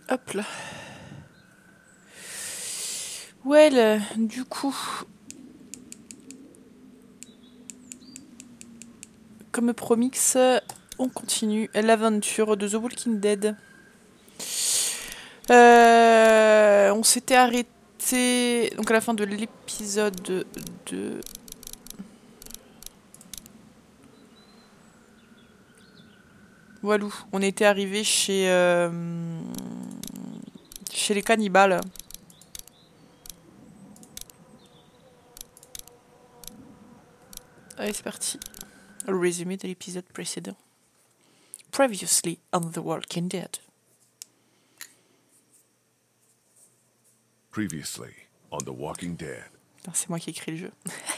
Hop là. Well, du coup... Comme promis, on continue l'aventure de The Walking Dead. On s'était arrêté donc à la fin de l'épisode 2. Walou, on était arrivé chez les cannibales. Allez, c'est parti. Le résumé de l'épisode précédent. Previously on The Walking Dead. Previously on The Walking Dead. C'est moi qui ai écrit le jeu.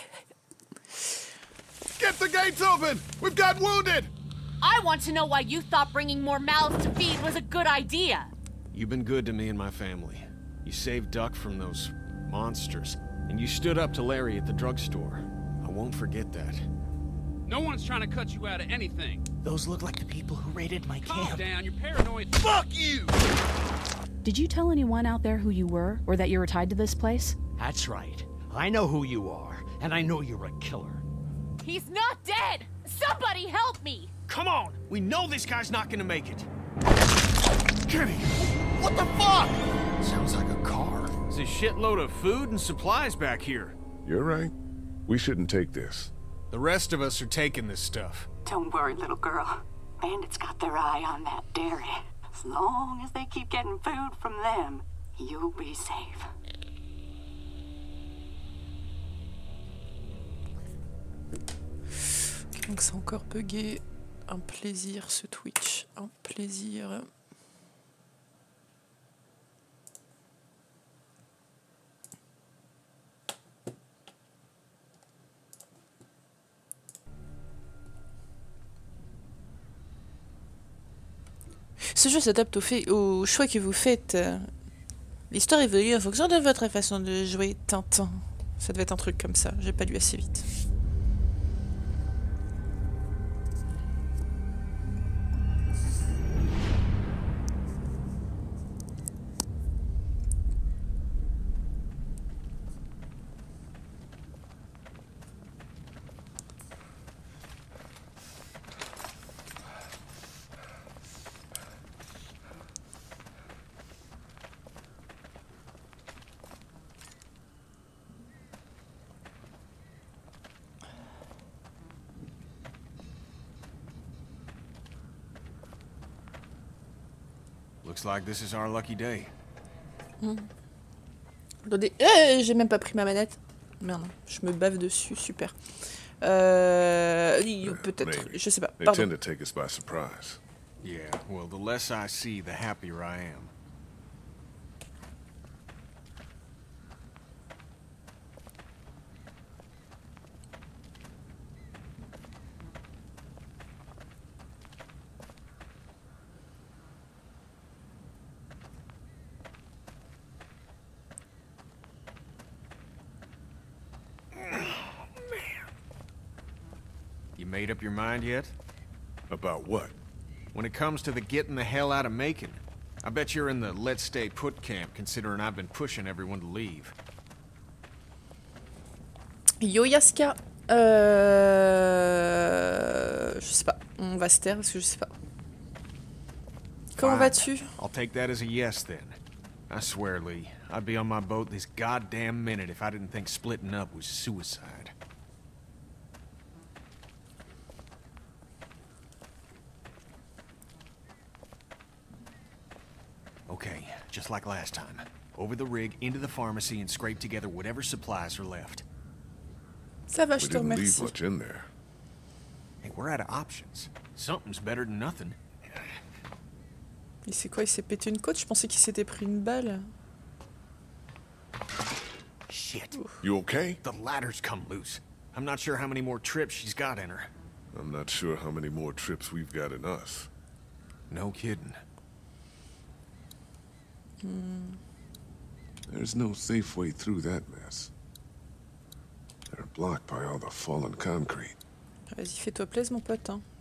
Get the gates open! We've got wounded! I want to know why you thought bringing more mouths to feed was a good idea. You've been good to me and my family. You saved Duck from those monsters, and you stood up to Larry at the drugstore. I won't forget that. No one's trying to cut you out of anything. Those look like the people who raided my Calm camp. down, you're paranoid. Fuck you! Did you tell anyone out there who you were, or that you were tied to this place? That's right. I know who you are, and I know you're a killer. He's not dead! Somebody help me! Come on! We know this guy's not gonna make it. Jimmy! What the fuck? Sounds like a car. There's a shitload of food and supplies back here. You're right. We shouldn't take this. The rest of us are taking this stuff. Don't worry, little girl. Bandits got their eye on that dairy. As long as they keep getting food from them, you'll be safe. Donc c'est encore bugué. Un plaisir ce Twitch. Un plaisir. Ce jeu s'adapte au choix que vous faites. L'histoire évolue en fonction de votre façon de jouer. Tintin. Ça devait être un truc comme ça. J'ai pas lu assez vite. Looks like this is our lucky day. Attendez, j'ai même pas pris ma manette. Merde, je me bave dessus, super. Peut-être, je sais pas. They Pardon. tend to take us by surprise. Yeah, well, the less I see, the happier I am. You made up your mind yet? About what? When it comes to the getting the hell out of Macon, I bet you're in the let's stay put camp, considering I've been pushing everyone to leave. Yo Yaska. Je sais pas. On va se taire parce que je sais pas. Comment Fine. vas-tu? I'll take that as a yes then. I swear, Lee, I'd be on my boat this goddamn minute if I didn't think splitting up was suicide. Okay, just like last time. Over the rig, into the pharmacy, and scrape together whatever supplies are left. Ça va, We je te didn't leave remercie. much in there. Hey, we're out of options. Something's better than nothing. Et c'est quoi? Il s'est pété une côte? Je pensais qu'il s'était pris une balle. Shit. You okay? The ladder's come loose. I'm not sure how many more trips she's got in her. I'm not sure how many more trips we've got in us. No kidding. There's no safe way through that mess. They're blocked by all the fallen concrete. Vas-y, fais-toi plaisir, mon pote. Hein.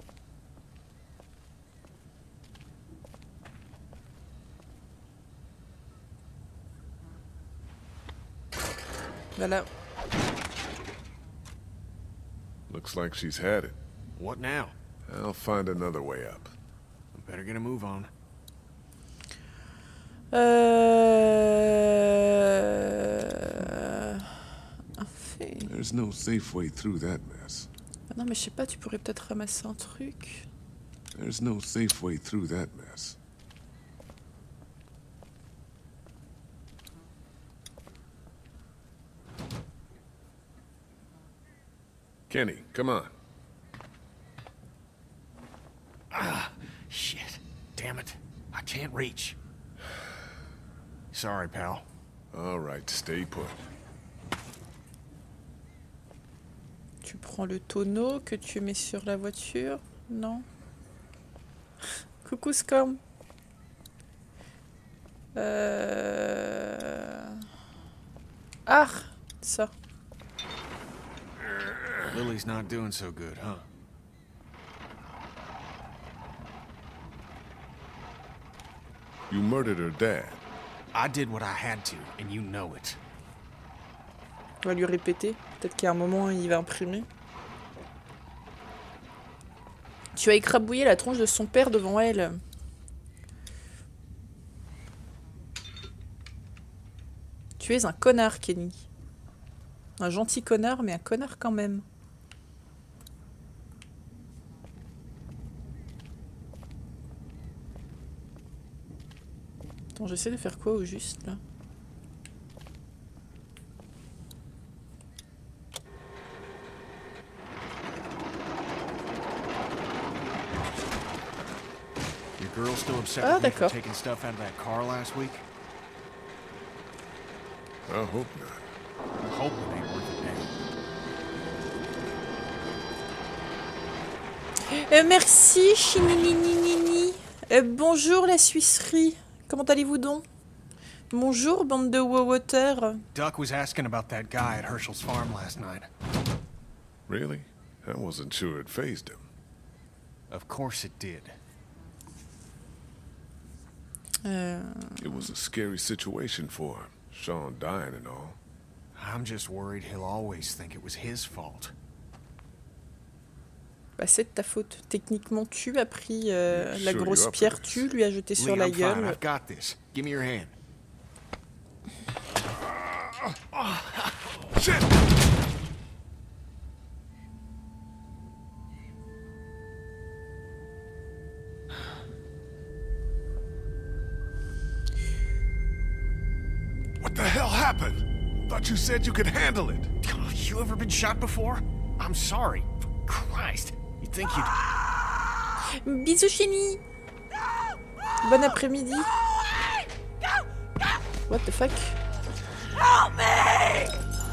Voilà. Looks like she's had it. What now? I'll find another way up. Better get a move on. Un fait. There's no safe way through that mess. Ah non, mais je sais pas, tu pourrais peut-être ramasser un truc. There's no safe way through that mess. Kenny, come on. Ah, shit. Damn it. I can't reach. Sorry, pal. All right, stay put. Tu prends le tonneau que tu mets sur la voiture? Non. Coucou Scum. Ah, ça. Lily's not doing so good, huh? You murdered her dad. I did what I had to, and you know it. On va lui répéter. Peut-être qu'à un moment, il va imprimer. Tu as écrabouillé la tronche de son père devant elle. Tu es un connard, Kenny. Un gentil connard, mais un connard quand même. Attends, j'essaie de faire quoi au juste, là? Your girl still upset Ah, with me for d'accord. taking stuff out of that car last week? I hope not. Hope it ain't worth a damn. Merci, Chinininini. Bonjour, la Suisserie. Comment allez-vous donc? Bonjour, bande de water. Duck was asking about that guy at Herschel's farm last night. Really? I wasn't sure it fazed him. Of course it did. It was a scary situation for him. Sean dying and all. I'm just worried he'll always think it was his fault. Bah, c'est de ta faute. Techniquement, tu as pris la Sure, grosse you're up pierre, for this. tu lui as jeté sur Lee, la I'm fine. gueule. I've got this. Give me your hand. Shit! What the hell happened? Thought you said you could handle it. You ever been shot before? I'm sorry. Christ. You think you'd... Bisous, Chénie. Bon après-midi. What the fuck? Help me!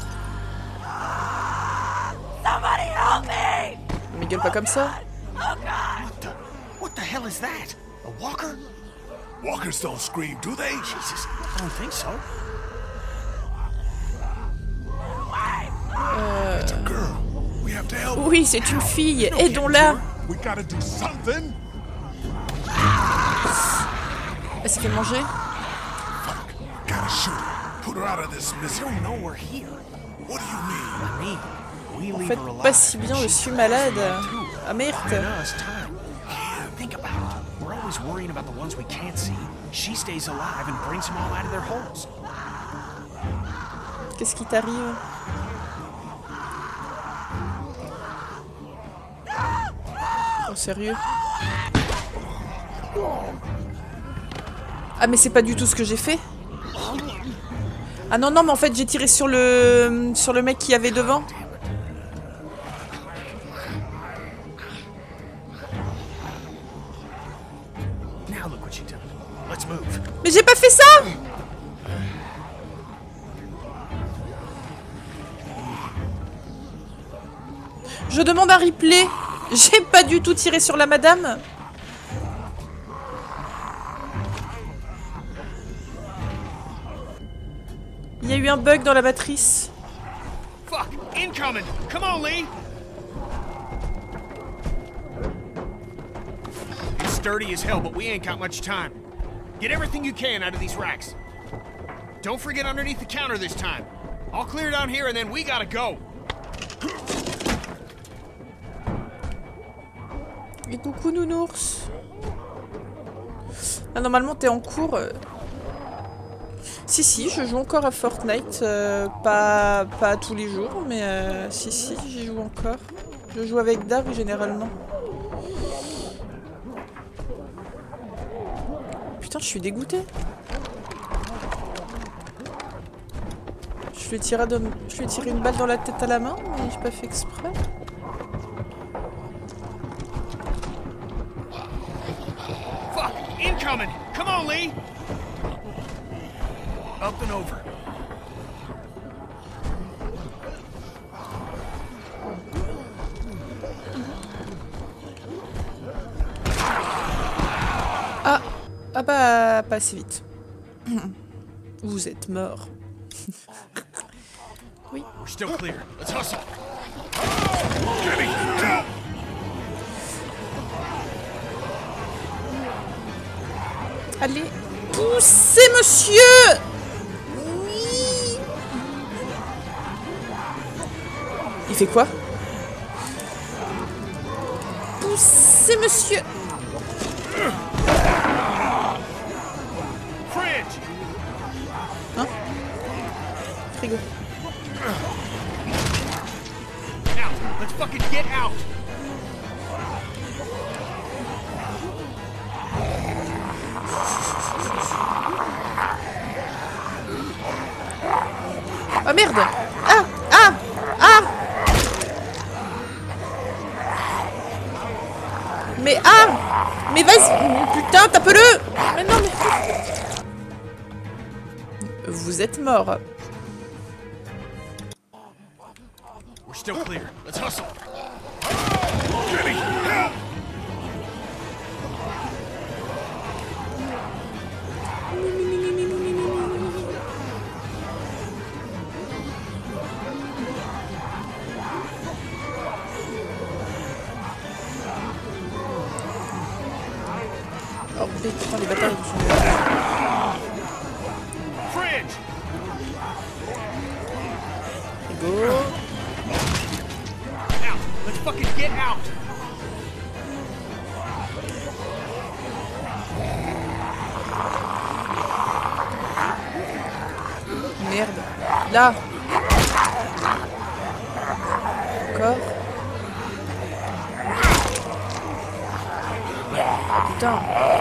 Somebody help me! Mais gueule pas comme ça. What the hell is that? A walker? Walkers don't scream, do they? Jesus, I don't think so. It's a girl. We have to help. Oui, c'est une fille. Aidons-la. We gotta do something. Elle s'est fait manger. Gotta shoot her. Put her out of this misery. No, we're here. What do you mean? I mean, we En leave fait, her alive. pas si bien, je suis malade. Ah merde. Buying us time. Think about it. We're always worrying about the ones we can't see. She stays alive and brings them all out of their holes. Qu'est-ce qui t'arrive? Oh, sérieux? Ah, mais c'est pas du tout ce que j'ai fait? Ah non, non, mais en fait, j'ai tiré sur le mec qui avait devant. Now look what you done. Let's move. Mais j'ai pas fait ça! Je demande un replay. J'ai pas du tout tiré sur la madame. Il y a eu un bug dans la matrice. Fuck! Incoming! Come on, Lee! It's sturdy as hell, but we ain't got much time. Get everything you can out of these racks. Don't forget underneath the counter this time. I'll clear down here and then we gotta go. Et coucou nounours. Ah, normalement t'es en cours. Si, je joue encore à Fortnite. Pas tous les jours, mais si, j'y joue encore. Je joue avec Dark généralement. Putain, je suis dégoûtée. Je lui ai tiré une balle dans la tête à la main, mais j'ai pas fait exprès. Fuck! Incoming! Come on, Lee! Up and over. Ah bah, pas assez vite. Vous êtes mort. Oui. We're still clear. Let's hustle. Allez, poussez, monsieur! Oui. Il fait quoi? Poussez, monsieur! Fridge! Hein? Frigo. Out! Let's fucking get out! Oh merde! Ah! Mais mais vas-y! Putain, tape-le! Mais non, mais... Vous êtes mort. We're still clear. Let's hustle. Oh putain, les bâtards ils sont... Fridge! Go. Out! Let's fucking get out! Merde. Là. Encore. Putain.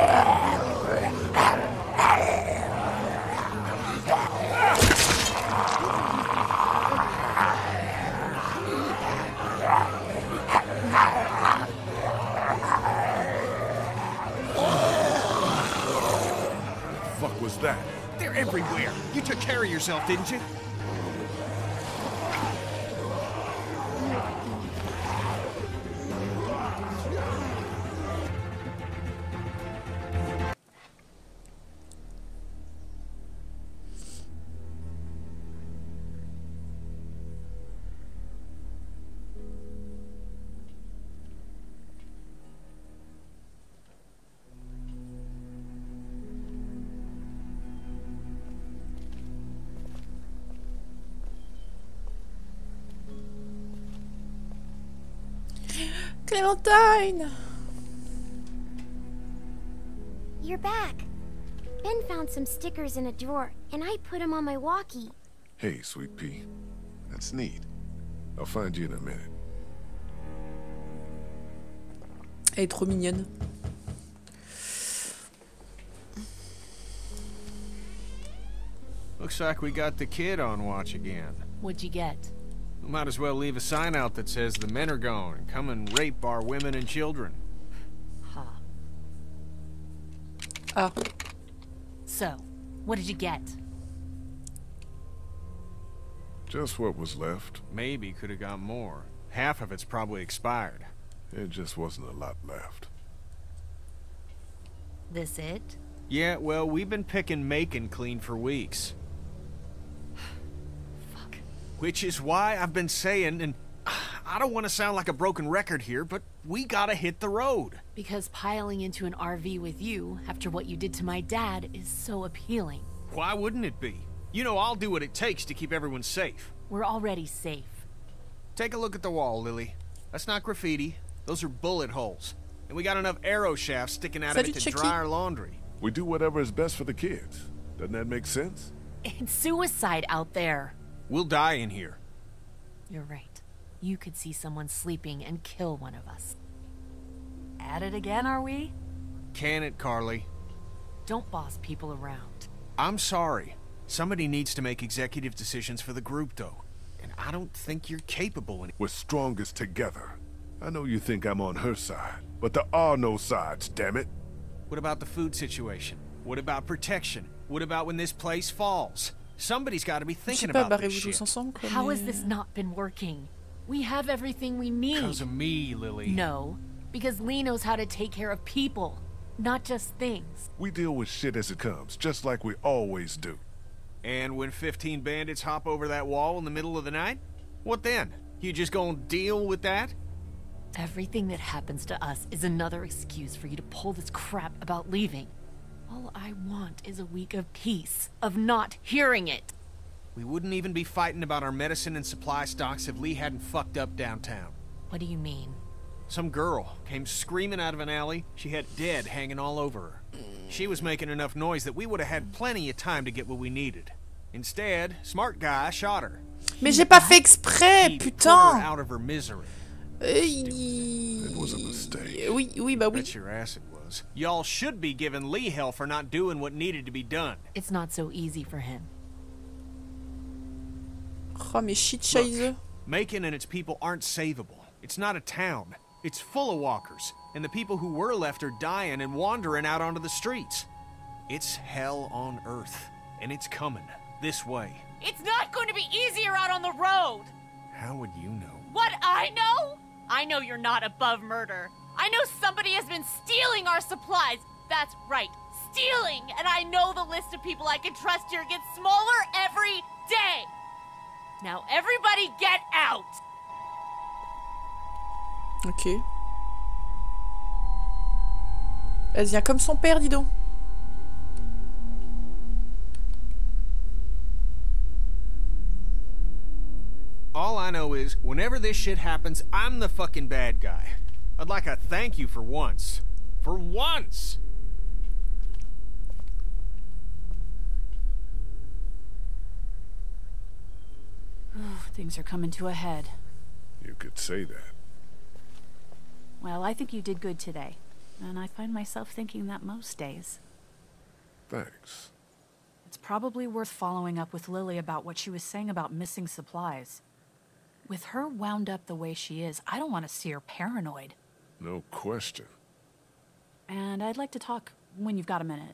Fuck was that? They're everywhere. You took care of yourself, didn't you? Clémentine! You're back. Ben found some stickers in a drawer, and I put them on my walkie. Hey, Sweet Pea. That's neat. I'll find you in a minute. Elle est trop mignonne. Looks like we got the kid on watch again. What'd you get? We might as well leave a sign out that says the men are gone and come and rape our women and children. Huh. Ah. So, what did you get? Just what was left. Maybe could have got more. Half of it's probably expired. There just wasn't a lot left. This it? Yeah, well, we've been picking Macon clean for weeks. Fuck. Which is why I've been saying, and I don't want to sound like a broken record here, but we gotta hit the road. Because piling into an RV with you, after what you did to my dad, is so appealing. Why wouldn't it be? You know I'll do what it takes to keep everyone safe. We're already safe. Take a look at the wall, Lily. That's not graffiti. Those are bullet holes. And we got enough arrow shafts sticking out of Salut, it to Chucky. dry our laundry. We do whatever is best for the kids. Doesn't that make sense? It's suicide out there. We'll die in here. You're right. You could see someone sleeping and kill one of us. At it again, are we? Can it, Carly? Don't boss people around. I'm sorry. Somebody needs to make executive decisions for the group, though. And I don't think you're capable in it. We're strongest together. I know you think I'm on her side, but there are no sides, damn it. What about the food situation? What about protection? What about when this place falls? Somebody's got to be Je sais thinking pas, about this barrez-vous tous shit. ensemble, quoi. How mais- has this not been working? We have everything we need. Because of me, Lily. No, because Lee knows how to take care of people, not just things. We deal with shit as it comes, just like we always do. And when 15 bandits hop over that wall in the middle of the night? What then? You just gonna deal with that? Everything that happens to us is another excuse for you to pull this crap about leaving. All I want is a week of peace, of not hearing it. We wouldn't even be fighting about our medicine and supply stocks if Lee hadn't fucked up downtown. What do you mean? Some girl came screaming out of an alley. She had dead hanging all over her. She was making enough noise that we would have had plenty of time to get what we needed. Instead, smart guy shot her. Mais j'ai pas fait exprès, He put her putain. out of her misery. It was a mistake. Oui, oui, bah oui. Bet your ass it was. Y'all should be giving Lee hell for not doing what needed to be done. It's not so easy for him. Oh, mais shit, scheiße. Macon and its people aren't savable. It's not a town. It's full of walkers, and the people who were left are dying and wandering out onto the streets. It's hell on earth, and it's coming this way. It's not going to be easier out on the road! How would you know? What I know? I know you're not above murder. I know somebody has been stealing our supplies. That's right, stealing! And I know the list of people I can trust here gets smaller every day! Now everybody get out! Ok. Elle vient comme son père, dis donc. All I know is, whenever this shit happens, I'm the fucking bad guy. I'd like a thank you for once. For once! Things are coming to a head. You could say that. Well, I think you did good today. And I find myself thinking that most days. Thanks. It's probably worth following up with Lily about what she was saying about missing supplies. With her wound up the way she is, I don't want to see her paranoid. No question. And I'd like to talk when you've got a minute.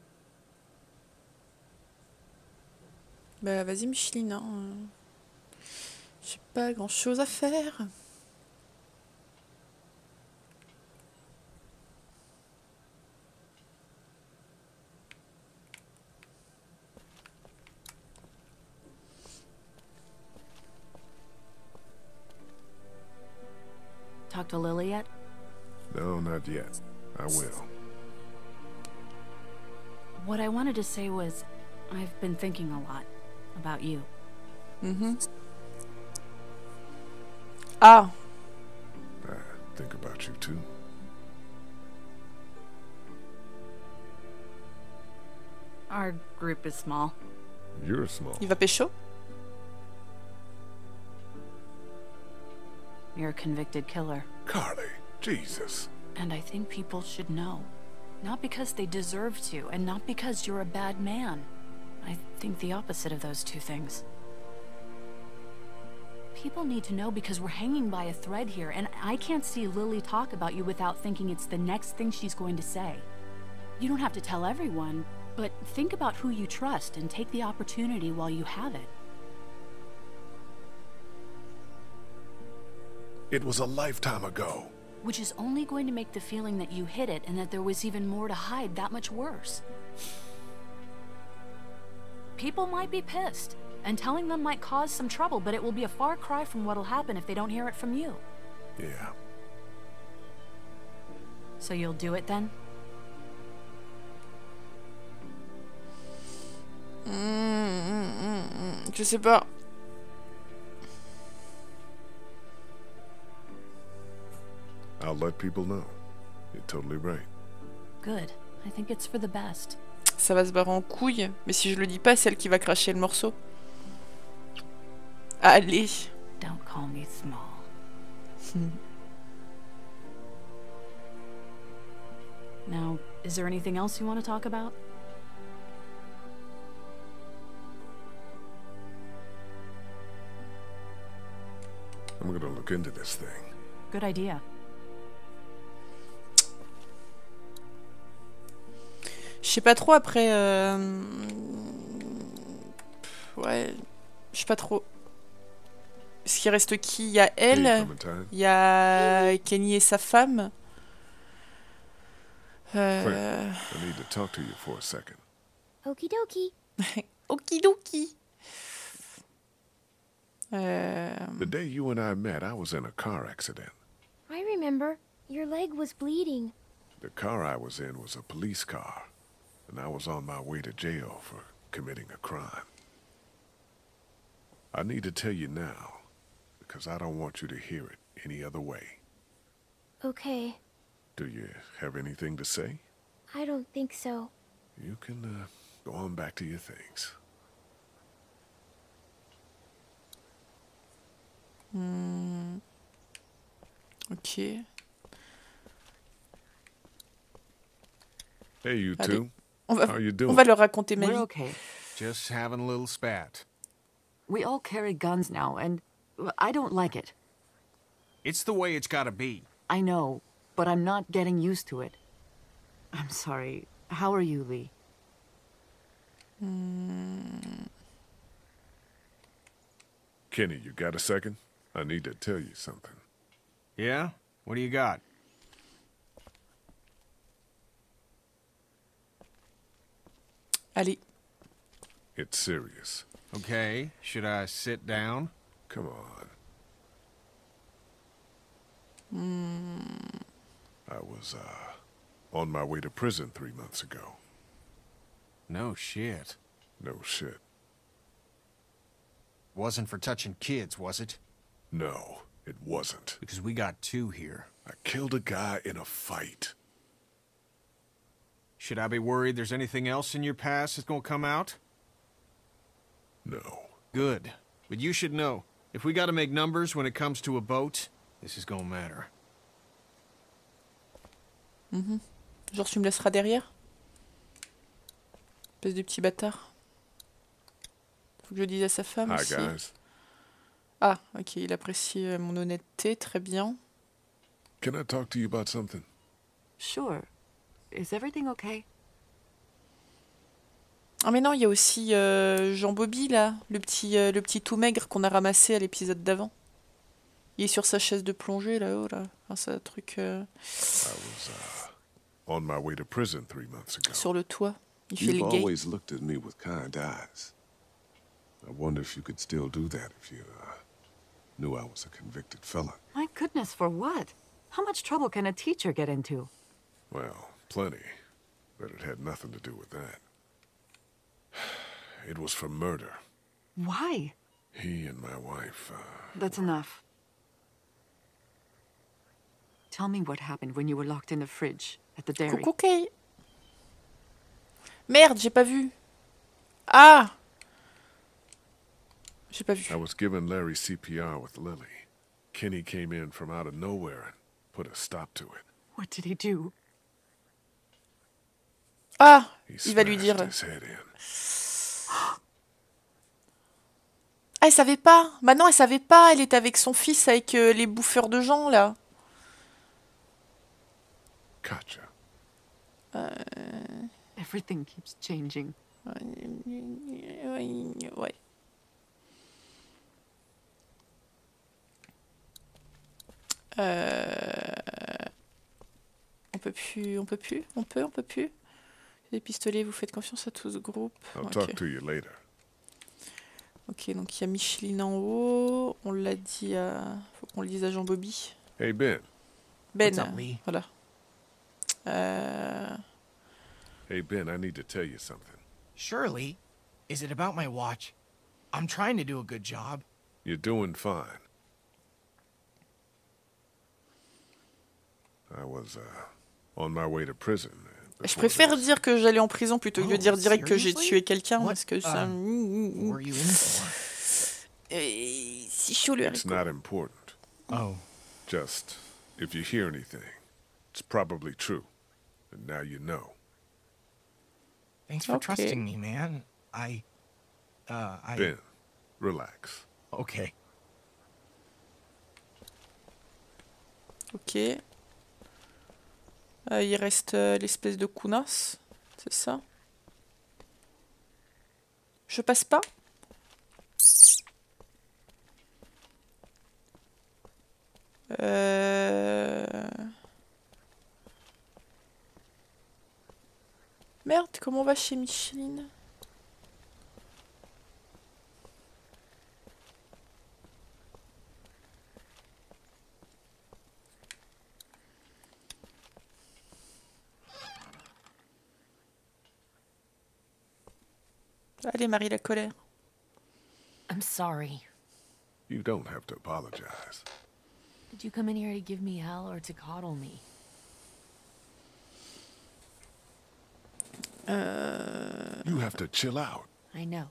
Bah vas-y Micheline, hein. J'ai pas grand chose à faire. Talk to Lily yet? No, not yet. I will. What I wanted to say was, I've been thinking a lot about you. Mhm. Ah, I think about you too. Our group is small. You're small. il va pécho? You're a convicted killer. Carly, Jesus. And I think people should know. Not because they deserve to, and not because you're a bad man. I think the opposite of those two things. People need to know because we're hanging by a thread here, and I can't see Lily talk about you without thinking it's the next thing she's going to say. You don't have to tell everyone, but think about who you trust and take the opportunity while you have it. It was a lifetime ago. Which is only going to make the feeling that you hid it and that there was even more to hide that much worse. People might be pissed, and telling them might cause some trouble, but it will be a far cry from what'll happen if they don't hear it from you. Yeah. So you'll do it then? Je sais pas. I'll let people know. You're totally right. Good. I think it's for the best. Ça va se barrer en couille. Mais si je le dis pas, c'est elle qui va cracher le morceau. Allez. Don't call me small. Now, is there anything else you want to talk about? I'm gonna look into this thing. Good idea. Je sais pas trop après. Ouais. Je sais pas trop. Est-ce qu'il reste qui? Il y a Hey, elle. Clementine. Il y a Kenny et sa femme. Claire, I need to talk to you for a second. Okie dokie. Okidoki. The day you and I met, I was in a car accident. I remember. Your leg was bleeding. The car I was in was a police car, and I was on my way to jail for committing a crime. I need to tell you now, because I don't want you to hear it any other way. Okay. Do you have anything to say? I don't think so. You can go on back to your things. Ok. Hey, you Allez. two. On How you doing? va leur raconter ma We're vie. okay. Just having a little spat. We all carry guns now, and I don't like it. It's the way it's gotta be. I know, but I'm not getting used to it. I'm sorry. How are you, Lee? Kenny, you got a second? I need to tell you something. Yeah? What do you got? Allez. It's serious. Okay, should I sit down? Come on. I was, on my way to prison 3 months ago. No shit. No shit. Wasn't for touching kids, was it? No, it wasn't. Because we got two here. I killed a guy in a fight. Should I be worried there's anything else in your past that's gonna come out? No. Good. But you should know, if we gotta make numbers when it comes to a boat, this is gonna matter. Genre tu me laisseras derrière? Espèce de petit bâtard. Faut que je dise à sa femme Hi, aussi. guys. Ah, ok, il apprécie mon honnêteté, très bien. Can I talk to you about something? Sure. Is everything okay? Ah mais non, il y a aussi Jean Bobby là, le petit tout maigre qu'on a ramassé à l'épisode d'avant. Il est sur sa chaise de plongée là-haut là. Enfin, c'est un truc I was, on my way to prison 3 months ago. sur le toit. Il fait You've le gay. always looked at me with kind eyes. I wonder if you could still do that if you knew I was a convicted felon. My goodness, for what? How much trouble can a teacher get into? Well, plenty. But it had nothing to do with that. It was for murder. Why? He and my wife, That's enough. Tell me what happened when you were locked in the fridge at the dairy. Coucou Kay. Merde, j'ai pas vu. Ah! J'ai pas vu. I was giving Larry CPR with Lily. Kenny came in from out of nowhere and put a stop to it. What did he do? Ah! He Il va lui smashed dire. his head in. Ah, elle savait pas. Bah non, elle savait pas. Elle était avec son fils, avec les bouffeurs de gens, là. Gotcha. Everything keeps changing. Ouais. On peut plus, on peut plus, on peut plus. Les pistolets, vous faites confiance à tout ce groupe. I'll Ok. talk to you later. Ok, donc il y a Micheline en haut. On l'a dit à... Faut qu'on le dise à Jean Bobby. Hey, Ben. Ben, What's up, Lee? voilà. Hey, Ben, I need to tell you something. Surely. Is it about my watch? I'm trying to do a good job. You're doing fine. I was on my way to prison. Je préfère dire que j'allais en prison plutôt que de dire direct que j'ai seriously? tué quelqu'un What, parce que ça. What were you in for? C'est chaud le It's haricot. not important. Oh. Just, if you hear anything, it's probably true. And now you know. Thanks for Okay. trusting me, man. I Ben, relax. Okay. Ok. Il reste l'espèce de Kunas, c'est ça? Je passe pas? Merde, comment on va chez Micheline? Allez, Marie la colère. I'm sorry. You don't have to apologize. Did you come in here to give me hell or to coddle me? You have to chill out. I know.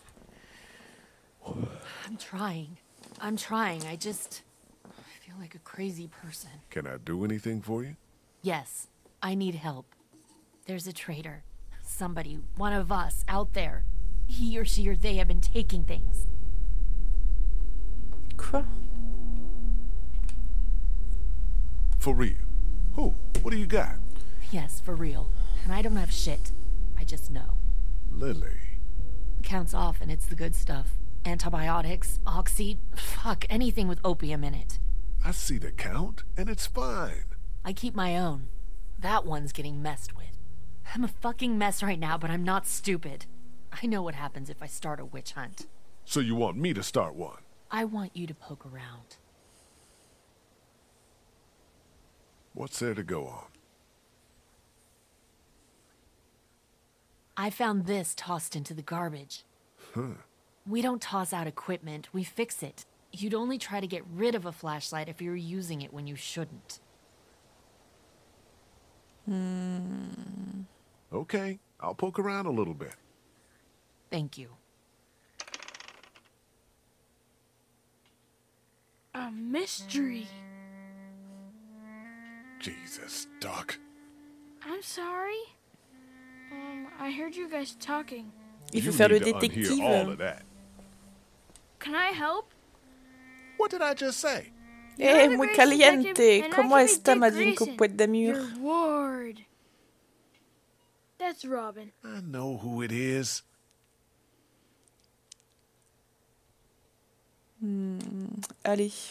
I'm trying. I just feel like a crazy person. Can I do anything for you? Yes, I need help. There's a traitor. Somebody, one of us, out there. He or she or they have been taking things. Quoi? For real? Who? What do you got? Yes, for real. And I don't have shit. I just know. Lily. Counts off and it's the good stuff. Antibiotics, oxy, fuck, anything with opium in it. I see the count, and it's fine. I keep my own. That one's getting messed with. I'm a fucking mess right now, but I'm not stupid. I know what happens if I start a witch hunt. So you want me to start one? I want you to poke around. What's there to go on? I found this tossed into the garbage. Huh. We don't toss out equipment, we fix it. You'd only try to get rid of a flashlight if you were using it when you shouldn't. Okay, I'll poke around a little bit. Thank you. A mystery. Jesus, Doc. I'm sorry. I heard you guys talking. Il You faut faire le need to unhear détective. all of that. Can I help? What did I just say? Eh, the muy Grace caliente. detective, and I ¿Cómo can be está, Dick Madrinko Grayson, Poète d'Amur? Your ward. That's Robin. I know who it is. Allez.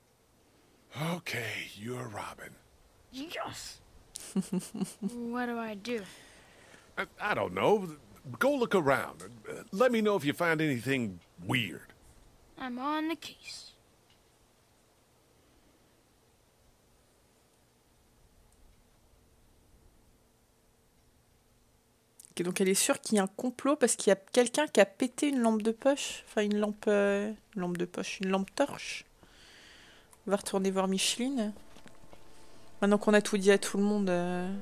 Okay, you're Robin. Yes. What do I do? I don't know. Go look around. Let me know if you find anything weird. I'm on the case. Ok, donc elle est sûre qu'il y a un complot parce qu'il y a quelqu'un qui a pété une lampe de poche. Enfin, une lampe de poche, une lampe torche. On va retourner voir Micheline. Maintenant qu'on a tout dit à tout le monde.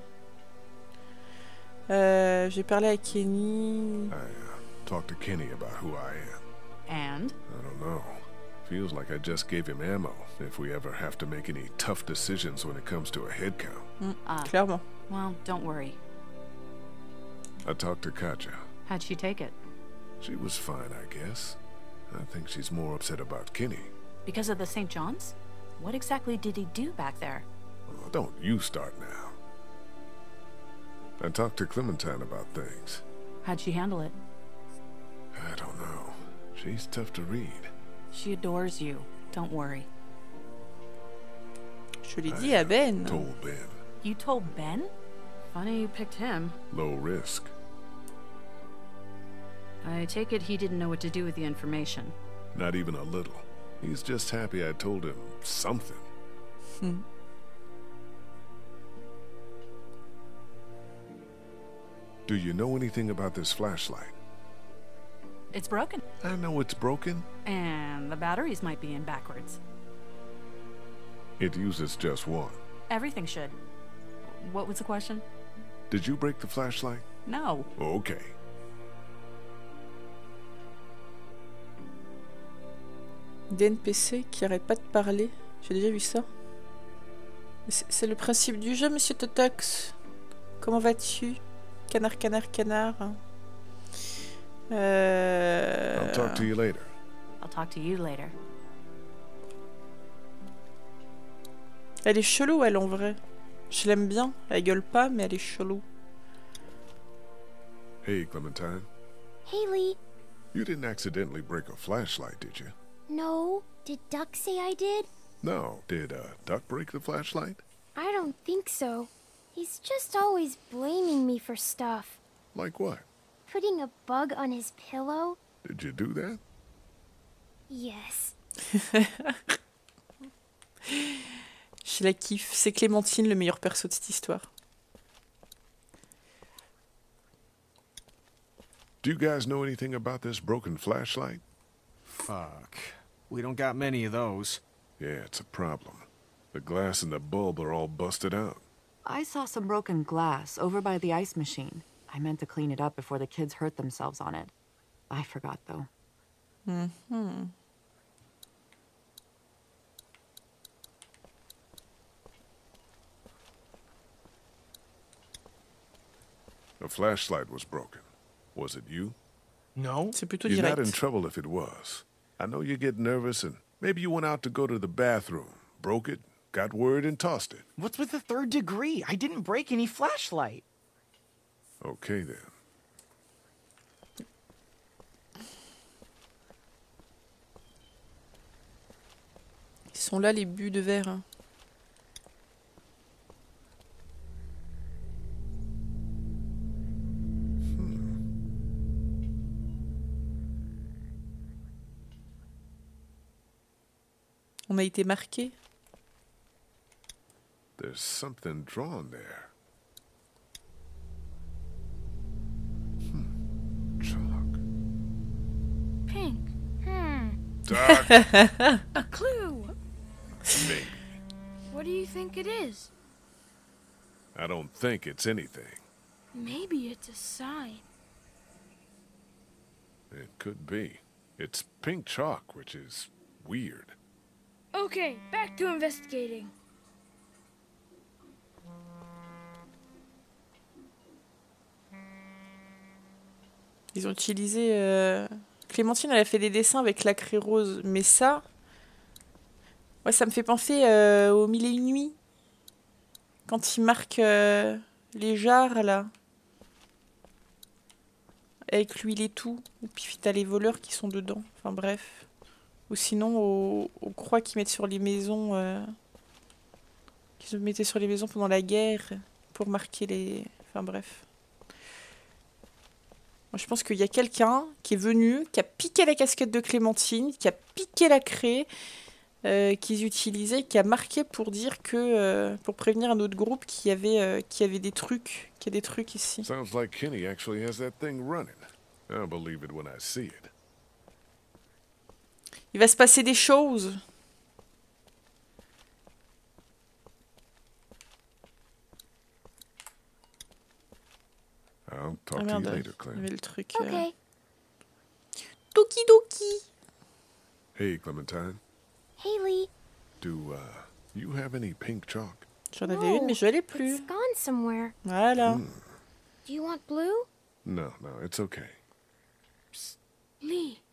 J'ai parlé à Kenny. I talked to Kenny about who I am. And? I don't know. Feels like I just gave him ammo if we ever have to make any tough decisions when it comes to a head count. Clairement. Well, don't worry. I talked to Katja. How'd she take it? She was fine, I guess. I think she's more upset about Kenny. Because of the St. John's? What exactly did he do back there? Oh, don't you start now. I talked to Clementine about things. How'd she handle it? I don't know. She's tough to read. She adores you. Don't worry. Je l'ai dit à Ben. Told Ben. You told Ben? Funny you picked him. Low risk. I take it he didn't know what to do with the information. Not even a little. He's just happy I told him something. Do you know anything about this flashlight? It's broken. I know it's broken. And the batteries might be in backwards. It uses just one. Everything should. What was the question? Did you break the flashlight? No. Okay. Des NPC qui arrêtent pas de parler. J'ai déjà vu ça. C'est le principe du jeu, monsieur Totox. Comment vas-tu? Canard, canard, canard. I'll talk to you later. I'll talk to you later. Elle est chelou, elle, en vrai. Je l'aime bien. Elle gueule pas, mais elle est chelou. Hey, Clementine. Haley. You didn't accidentally break a flashlight, did you? No. Did Duck say I did? No. Did Duck break the flashlight? I don't think so. He's just always blaming me for stuff. Like what? Putting a bug on his pillow? Did you do that? Yes. Je la kiffe. C'est Clémentine, le meilleur perso de cette histoire. Do you guys know anything about this broken flashlight? Fuck. We don't got many of those. Yeah, it's a problem. The glass and the bulb are all busted out. I saw some broken glass over by the ice machine. I meant to clean it up before the kids hurt themselves on it. I forgot, though. Mm-hmm. The flashlight was broken. Was it you? No. C'est plutôt You're direct. not in trouble if it was. I know you get nervous and maybe you went out to go to the bathroom, broke it, got word and tossed it. What's with the third degree? I didn't break any flashlight. Okay then. Ils sont là, les buts de verre. Hein. On a été marqué. There's something drawn there. Chalk. Pink. Dark. A clue. Maybe. What do you think it is? I don't think it's anything. Maybe it's a sign. It could be. It's pink chalk, which is weird. Okay, back to investigating. Ils ont utilisé... Clémentine, elle a fait des dessins avec la craie rose. Mais ça... Ouais, ça me fait penser aux Mille et une nuits. Quand ils marquent les jarres, là. Avec l'huile et tout. Et puis t'as les voleurs qui sont dedans. Enfin bref. Ou sinon aux croix qu'ils mettent sur les maisons. Qu'ils se mettaient sur les maisons pendant la guerre. Pour marquer les... Enfin bref. Moi, je pense qu'il y a quelqu'un qui est venu, qui a piqué la casquette de Clémentine, qui a piqué la craie qu'ils utilisaient, qui a marqué pour dire que... pour prévenir un autre groupe qu'il y avait des trucs. Qu'il y a des trucs ici. Sounds like Kenny actually has that thing running. I'll believe it when I see it. Il va se passer des choses. I'll talk Ah to you merde, later, il y Claire. avait le truc... Okay. Doki doki. Hey, Clementine. Haley. Do you have any pink chalk? J'en avais une, mais je l'ai plus. It's gone somewhere. Voilà. Do you want blue? No, it's okay. Lee.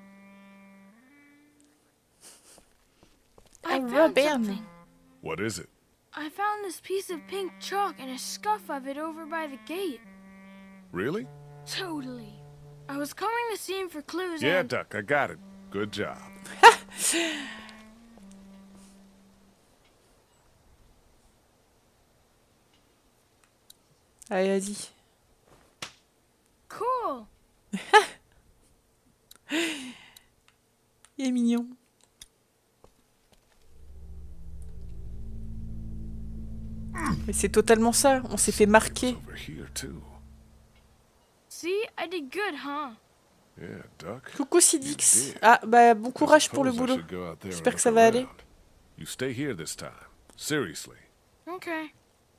A I found Robin. something. What is it? I found this piece of pink chalk and a scuff of it over by the gate. Really? Totally. I was coming to see him for clues Yeah, and... Duck, I got it. Good job. Allez, vas-y. Cool. Il est mignon. Mais c'est totalement ça. On s'est fait marquer. Over here, too. See? I did good, huh? Yeah, Duck. Coucou Sidix. Ah, bah bon courage pour le boulot. J'espère que ça va aller. You stay here this time. Seriously. Okay.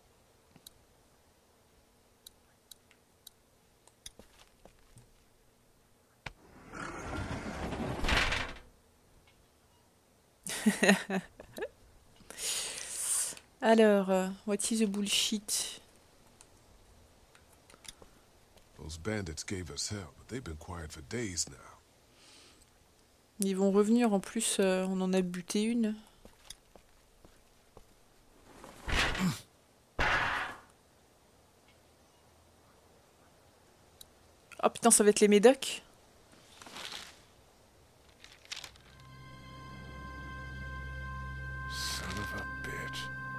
Alors, what is the bullshit? Those bandits gave us hell, but they've been quiet for days now. Ils vont revenir en plus, on en a buté une. Oh putain, ça va être les médocs. Son of a bitch.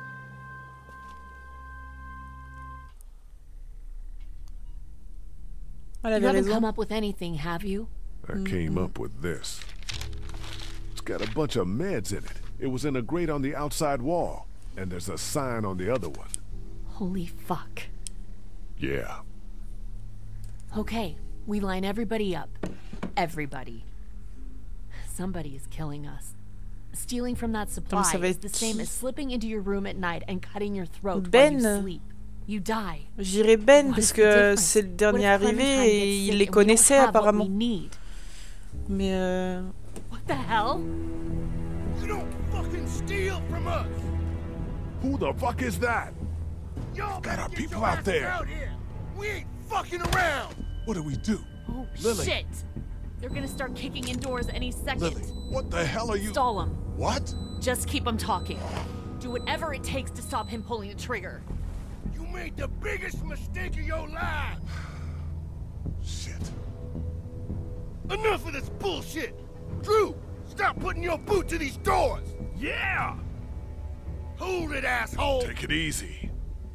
Elle avait You haven't raison. come up with anything, have you? I came up with this. It's got a bunch of meds in it. It was in a grate on the outside wall. And there's a sign on the other one. Holy fuck. Yeah. Okay, we line everybody up. Everybody. Somebody is killing us. Stealing from that supply ça va is être the same qui? as slipping into your room at night and cutting your throat Ben. while you sleep. You die. J'irai Ben What parce is the que difference? c'est le What dernier if arrivé Clementine et gets il sick les and we don't connaissait have what apparemment. we need? Mais What the hell? You don't fucking steal from us! Who the fuck is that? Y'all Got our get people your out asses there. Out here. We ain't fucking around! What do we do? Oh, Lily. shit! They're gonna start kicking in doors any second. Lily, what the hell are you? Stall him. What? Just keep him talking. Do whatever it takes to stop him pulling the trigger. You made the biggest mistake of your life! Shit. Enough of this bullshit! Drew, stop putting your boot to these doors! Yeah! Hold it, asshole! Take it easy.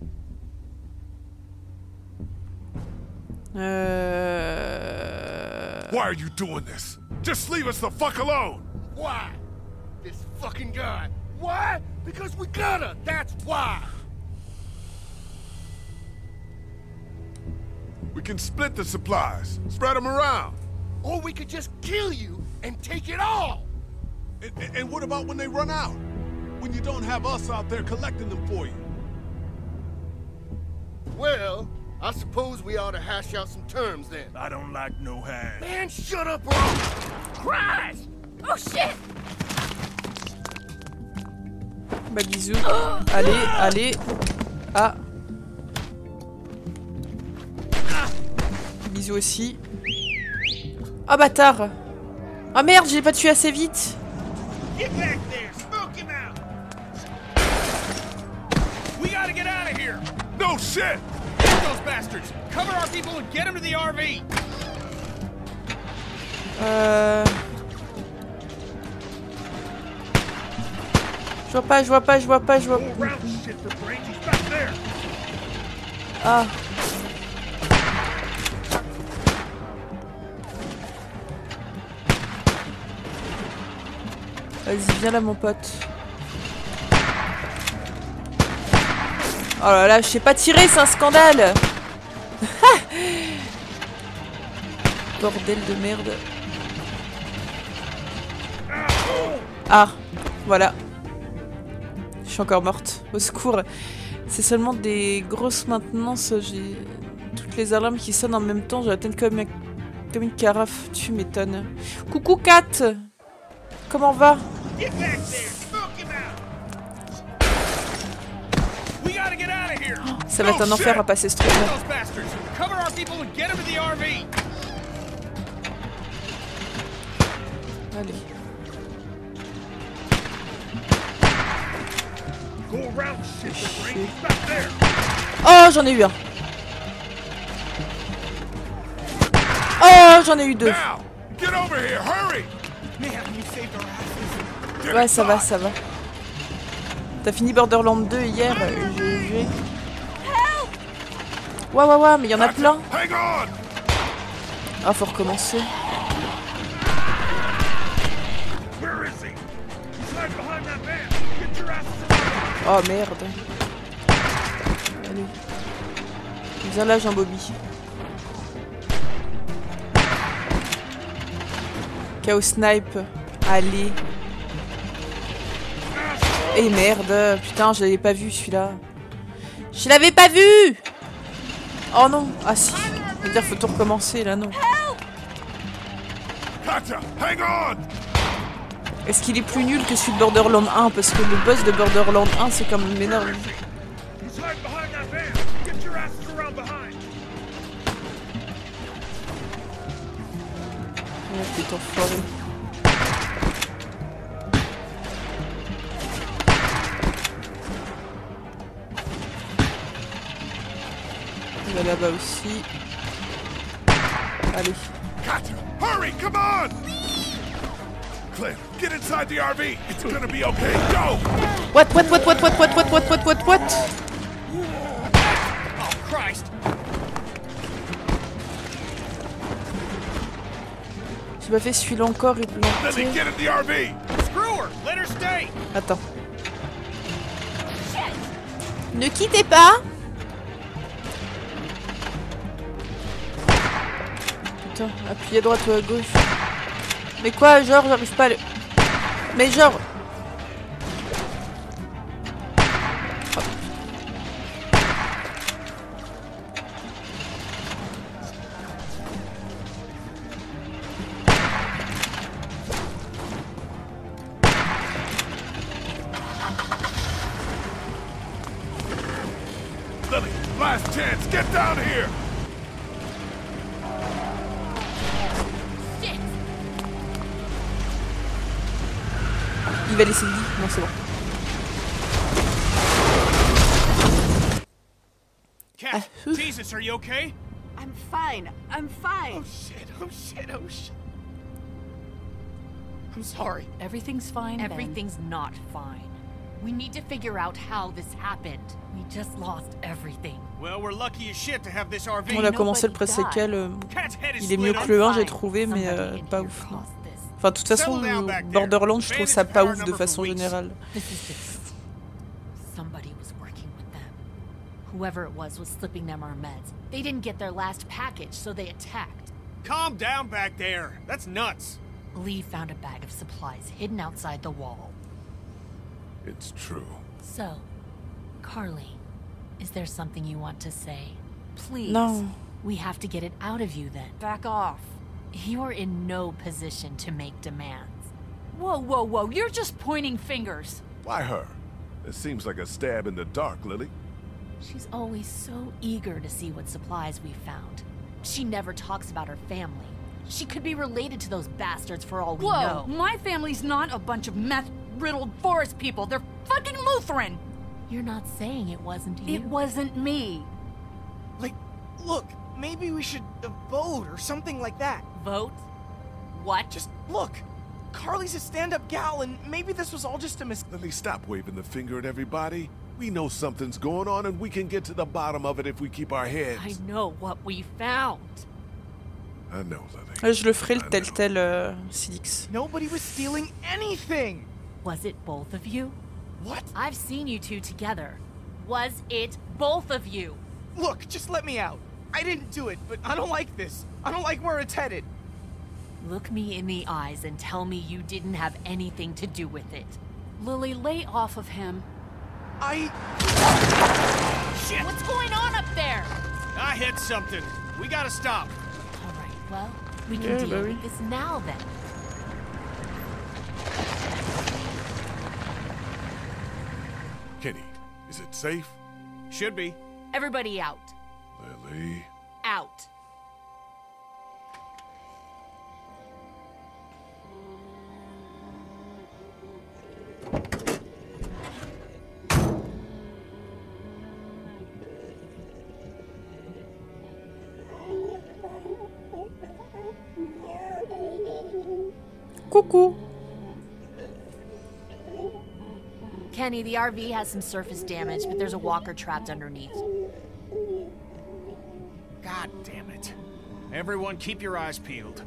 Why are you doing this? Just leave us the fuck alone! Why? This fucking guy. Why? Because we gotta, that's why! We can split the supplies, spread them around. Or we could just kill you and take it all! And what about when they run out? When you don't have us out there collecting them for you? Well, I suppose we ought to hash out some terms then. I don't like no hash. Man, shut up, or I'll... Christ! Oh shit! bah bisous. Allez, allez. Ah. Bisous aussi. Ah bâtard. Ah merde, j'ai pas tué assez vite. Get back there! Smoke him out! We gotta get out of here! No shit! Get those bastards! Cover our people and get them to the RV! Je vois pas, je vois pas, je vois pas, je vois pas. Ah. Vas-y, viens là mon pote. Oh là là, je sais pas tirer, c'est un scandale. Bordel de merde. Ah, voilà. Je suis encore morte. Au secours. C'est seulement des grosses maintenances. J'ai toutes les alarmes qui sonnent en même temps. Je la tiens comme une carafe. Tu m'étonnes. Coucou Kat. Comment va? Ça va être un enfer à passer ce truc là. Allez. Oh, j'en ai eu un. Oh, j'en ai eu deux. Ouais, ça va, ça va. T'as fini Borderlands 2 hier, GG. Ouais, mais il y en a plein. Ah, faut recommencer. Oh merde. Allez. Viens là, Jean-Bobby. Chaos Snipe. Allez. Et merde. Putain, je l'avais pas vu celui-là. Je l'avais pas vu. Oh non. Ah si. C'est-à-dire faut tout recommencer là, non. Est-ce qu'il est plus nul que celui de Borderlands 1? Parce que le boss de Borderlands 1 c'est quand même énorme. Oh putain enfoiré. Il va là-bas aussi. Allez. Hurry, come on! Cliff, get inside the RV. It's gonna be okay. Go! What? Oh Christ! J'ai pas fait celui-là encore et planté. Lily, get in the RV. Screw her. Let her stay. Attends. Ne quittez pas. Putain, appuyez à droite ou à gauche. Mais quoi, genre, j'arrive pas à le... Mais genre... Oh. Lily, last chance. Get down here. Il va laisser le lit. Non, c'est bon. Cat, Jesus, are you okay? I'm fine. I'm fine. Oh shit, oh shit, oh shit. I'm sorry. Everything's fine, Everything's not fine. We need to figure out how this happened. We just lost everything. Well, we're lucky as shit to have this RV. On a commencé le pré-séquel. Il est mieux que le 1, j'ai trouvé, mais pas ouf. Non. Enfin, de toute façon, Borderlands, je trouve ça pas ouf de façon générale. Somebody was working with them. Whoever it was slipping them our meds. They didn't get their last package, so they attacked. Calm down back there. That's nuts. Lee found a bag of supplies hidden outside the wall. It's true. So, Carly, is there something you want to say? Please. No. We have to get it out of you then. Back off. You're in no position to make demands. Whoa, whoa, whoa. You're just pointing fingers. Why her? It seems like a stab in the dark, Lily. She's always so eager to see what supplies we found. She never talks about her family. She could be related to those bastards for all we know. Whoa, my family's not a bunch of meth-riddled forest people. They're fucking Lutheran. You're not saying it wasn't you. It wasn't me. Like, look, maybe we should vote or something like that. Vote? What? Just look. Carly's a stand-up gal, and maybe this was all just a mistake. Lily, stop waving the finger at everybody. We know something's going on, and we can get to the bottom of it if we keep our heads. I know what we found. I know, Lily. Je le ferai le tel Silix. Nobody was stealing anything. Was it both of you? What? I've seen you two together. Was it both of you? Look, just let me out. I didn't do it, but I don't like this. I don't like where it's headed. Look me in the eyes and tell me you didn't have anything to do with it. Lily, lay off of him. Shit! What's going on up there? I hit something. We gotta stop. All right, well, we can deal with this now then. Kenny, is it safe? Should be. Everybody out. Lily. Out. Coucou. Kenny, the RV has some surface damage, but there's a walker trapped underneath. God damn it. Everyone keep your eyes peeled.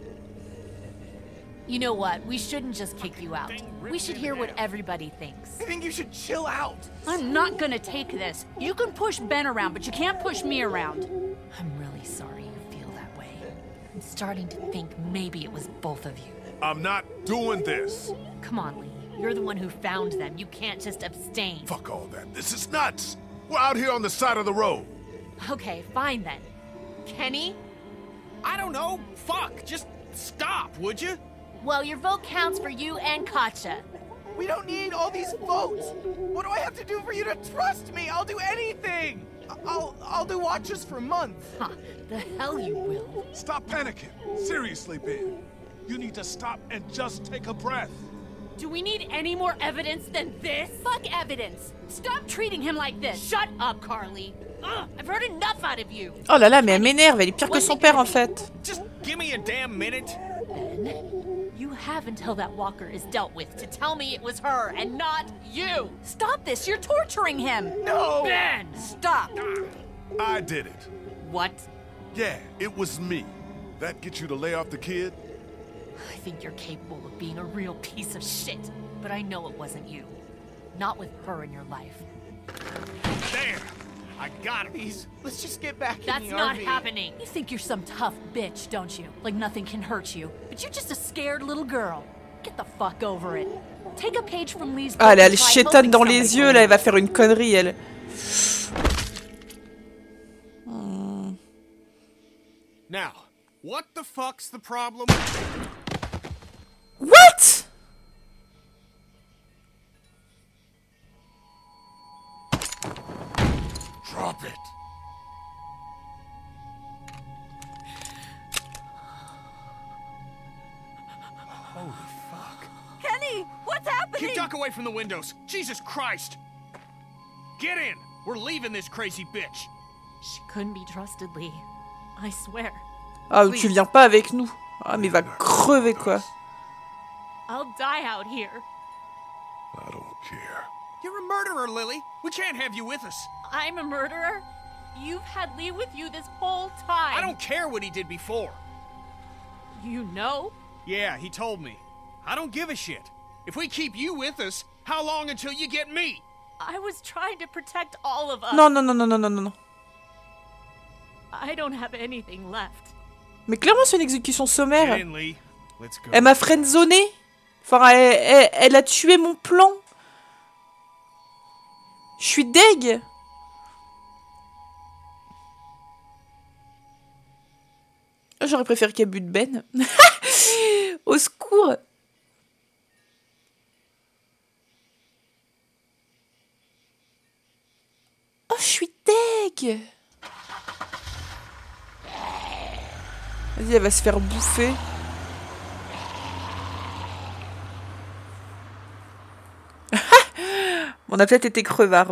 You know what? We shouldn't just kick you out. We should hear what everybody thinks. I think you should chill out. I'm not gonna take this. You can push Ben around, but you can't push me around. I'm really really sorry you feel that way. I'm starting to think maybe it was both of you. I'm not doing this. Come on, Lee. You're the one who found them. You can't just abstain. Fuck all that. This is nuts. We're out here on the side of the road. Okay, fine then. Kenny? I don't know. Fuck. Just stop, would you? Well, your vote counts for you and Katja. We don't need all these votes. What do I have to do for you to trust me? I'll do anything. I'll do watches for months. Huh, the hell you will. Stop panicking. Seriously, Ben. You need to stop and just take a breath. Do we need any more evidence than this? Fuck evidence! Stop treating him like this! Shut up, Carly! Ugh, I've heard enough out of you! Oh là là, mais elle m'énerve, elle est pire que son père en fait. Just give me a damn minute. Ben, you have until that walker is dealt with to tell me it was her and not you! Stop this! You're torturing him! No! Ben! Stop! I did it. What? Yeah, it was me. That get you to lay off the kid? I think you're capable of being a real piece of shit, but I know it wasn't you. Not with her in your life. There! I got it. Please, let's just get back in That's the not RV. happening! You think you're some tough bitch, don't you? Like nothing can hurt you. But you're just a scared little girl. Get the fuck over it. Take a page from Lee's book. Ah, elle a and le try chétan helping dans somebody les for yeux, là, elle va once. faire une connerie, elle. Now, what the fuck's the problem? What? Drop it. Holy fuck. Kenny, what's happening? Keep duck away from the windows. Jesus Christ. Get in. We're leaving this crazy bitch. She couldn't be trusted, Lee. I swear. Ah, tu viens pas avec nous. Ah, mais va crever, quoi. I'll die out here. I don't care. You're a murderer, Lily. We can't have you with us. I'm a murderer? You've had Lee with you this whole time. I don't care what he did before. You know? Yeah, he told me. I don't give a shit. If we keep you with us, how long until you get me? I was trying to protect all of us. Non, non, non, non, non, non, non. I don't have anything left. Mais clairement, c'est une exécution sommaire. Get in, Lee. Let's go. Elle m'a friendzoné. Enfin, elle a tué mon plan. Je suis deg. J'aurais préféré qu'elle bute Ben. Au secours. Oh, je suis deg. Vas-y, elle va se faire bouffer. On a peut-être été crevard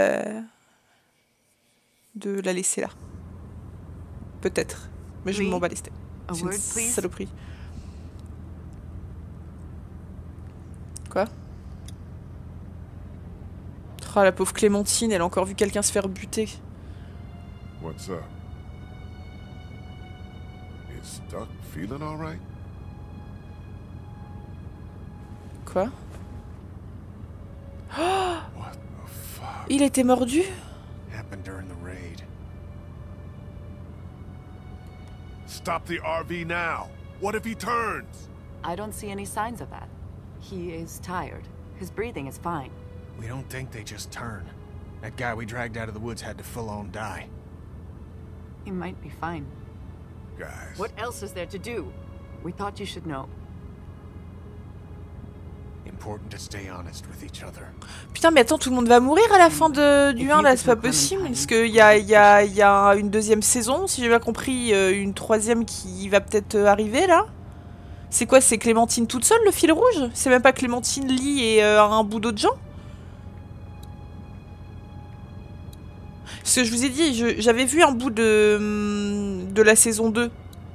de la laisser là. Peut-être. Mais je m'en bats les steaks. A C'est une word, please? saloperie. Quoi? Oh, la pauvre Clémentine, elle a encore vu quelqu'un se faire buter. What's up? Is Duck feeling all right? Quoi? What the fuck? Il a été mordu? Happened during the raid. Stop the RV now. What if he turns? I don't see any signs of that. He is tired. His breathing is fine. We don't think they just turn. That guy we dragged out of the woods had to full-on die. He might be fine. Guys. What else is there to do? We thought you should know. Important to stay honest with each other. Putain, mais attends, tout le monde va mourir à la fin du 1, là, c'est pas possible. Parce qu'il y a une deuxième saison, si j'ai bien compris, une troisième qui va peut-être arriver, là. C'est quoi, c'est Clémentine toute seule, le fil rouge? C'est même pas Clémentine, Lee et un bout d'autres gens? Parce que je vous ai dit, j'avais vu un bout de la saison 2.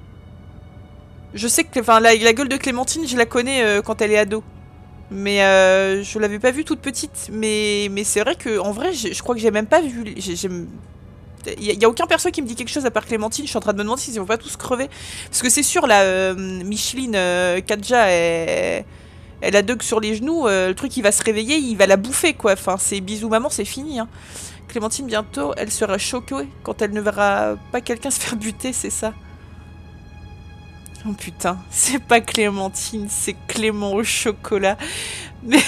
Je sais que la gueule de Clémentine, je la connais quand elle est ado. Mais je l'avais pas vue toute petite. Mais c'est vrai que en vrai, je crois que j'ai même pas vu. Il y a aucun perso qui me dit quelque chose à part Clémentine. Je suis en train de me demander s'ils vont pas tous crever. Parce que c'est sûr, là, Micheline, Katja, elle a Doug sur les genoux. Le truc, il va se réveiller, il va la bouffer, quoi. Enfin, c'est bisous maman, c'est fini. Hein. Clémentine, bientôt, elle sera choquée quand elle ne verra pas quelqu'un se faire buter, c'est ça. Oh putain, c'est pas Clémentine, c'est Clément au chocolat. Mais...